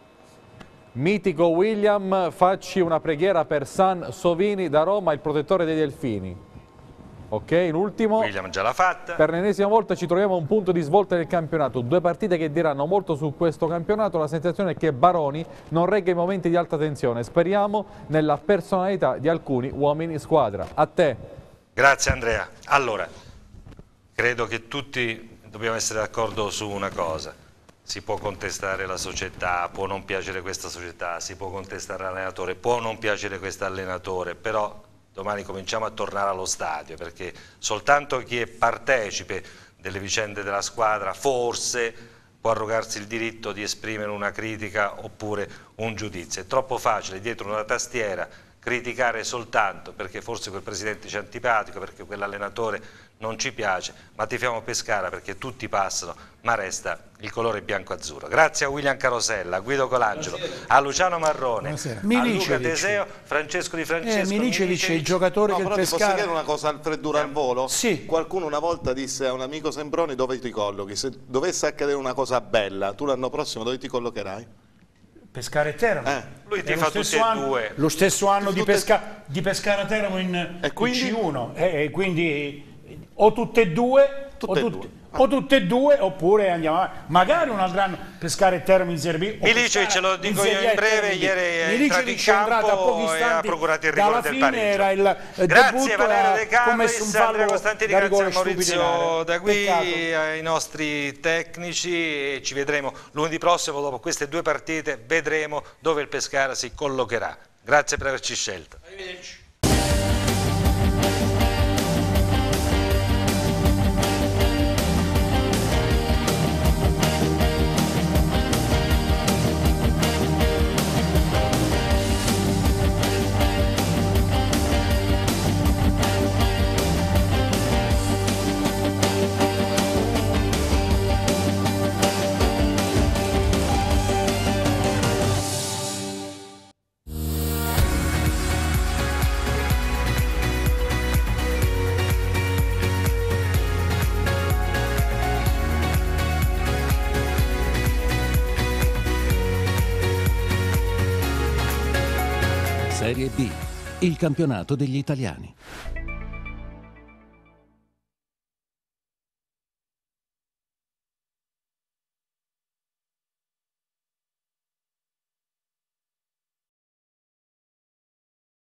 S5: Mitico William, facci una preghiera per Sansovini da Roma, il protettore dei delfini. Ok, l'ultimo.
S1: William già l'ha fatta.
S5: Per l'ennesima volta ci troviamo a un punto di svolta del campionato. 2 partite che diranno molto su questo campionato. La sensazione è che Baroni non regga i momenti di alta tensione. Speriamo nella personalità di alcuni uomini squadra. A te.
S1: Grazie Andrea. Allora, credo che tutti dobbiamo essere d'accordo su una cosa. Si può contestare la società, può non piacere questa società, si può contestare l'allenatore, può non piacere questo allenatore, però domani cominciamo a tornare allo stadio, perché soltanto chi è partecipe delle vicende della squadra forse può arrogarsi il diritto di esprimere una critica oppure un giudizio. È troppo facile dietro una tastiera criticare soltanto perché forse quel presidente ci è antipatico, perché quell'allenatore non ci piace, ma tifiamo Pescara perché tutti passano, ma resta il colore bianco-azzurro. Grazie a William Carosella, a Guido Colangelo, a Luciano Marrone, a Luca Teseo, Francesco Di Francesco.
S4: Milicevic è il giocatore che
S3: però
S4: Pescara...
S3: Posso chiedere una cosa al freddura al volo?
S4: Sì.
S3: Qualcuno una volta disse a un amico Sembroni: dove ti collochi? Se dovesse accadere una cosa bella, tu l'anno prossimo dove ti collocherai?
S4: Pescara e Teramo.
S1: Lui ti fa tutti e due.
S4: Lo stesso anno di Pescara Teramo in
S3: quindi?
S4: C1. Quindi o tutte e due, o tutte e due, oppure andiamo avanti. Magari un altro anno Pescara e Teramo in Serie B.
S1: Milicevic, ce lo dico io in breve, ieri è entrato in campo e ha procurato il rigore del pareggio. Grazie Valerio De Campis, Andrea Costantini, grazie a Maurizio Dagui, ai nostri tecnici, e ci vedremo lunedì prossimo. Dopo queste due partite vedremo dove il Pescara si collocherà. Grazie per averci scelto. Arrivederci.
S2: Serie B, il campionato degli italiani.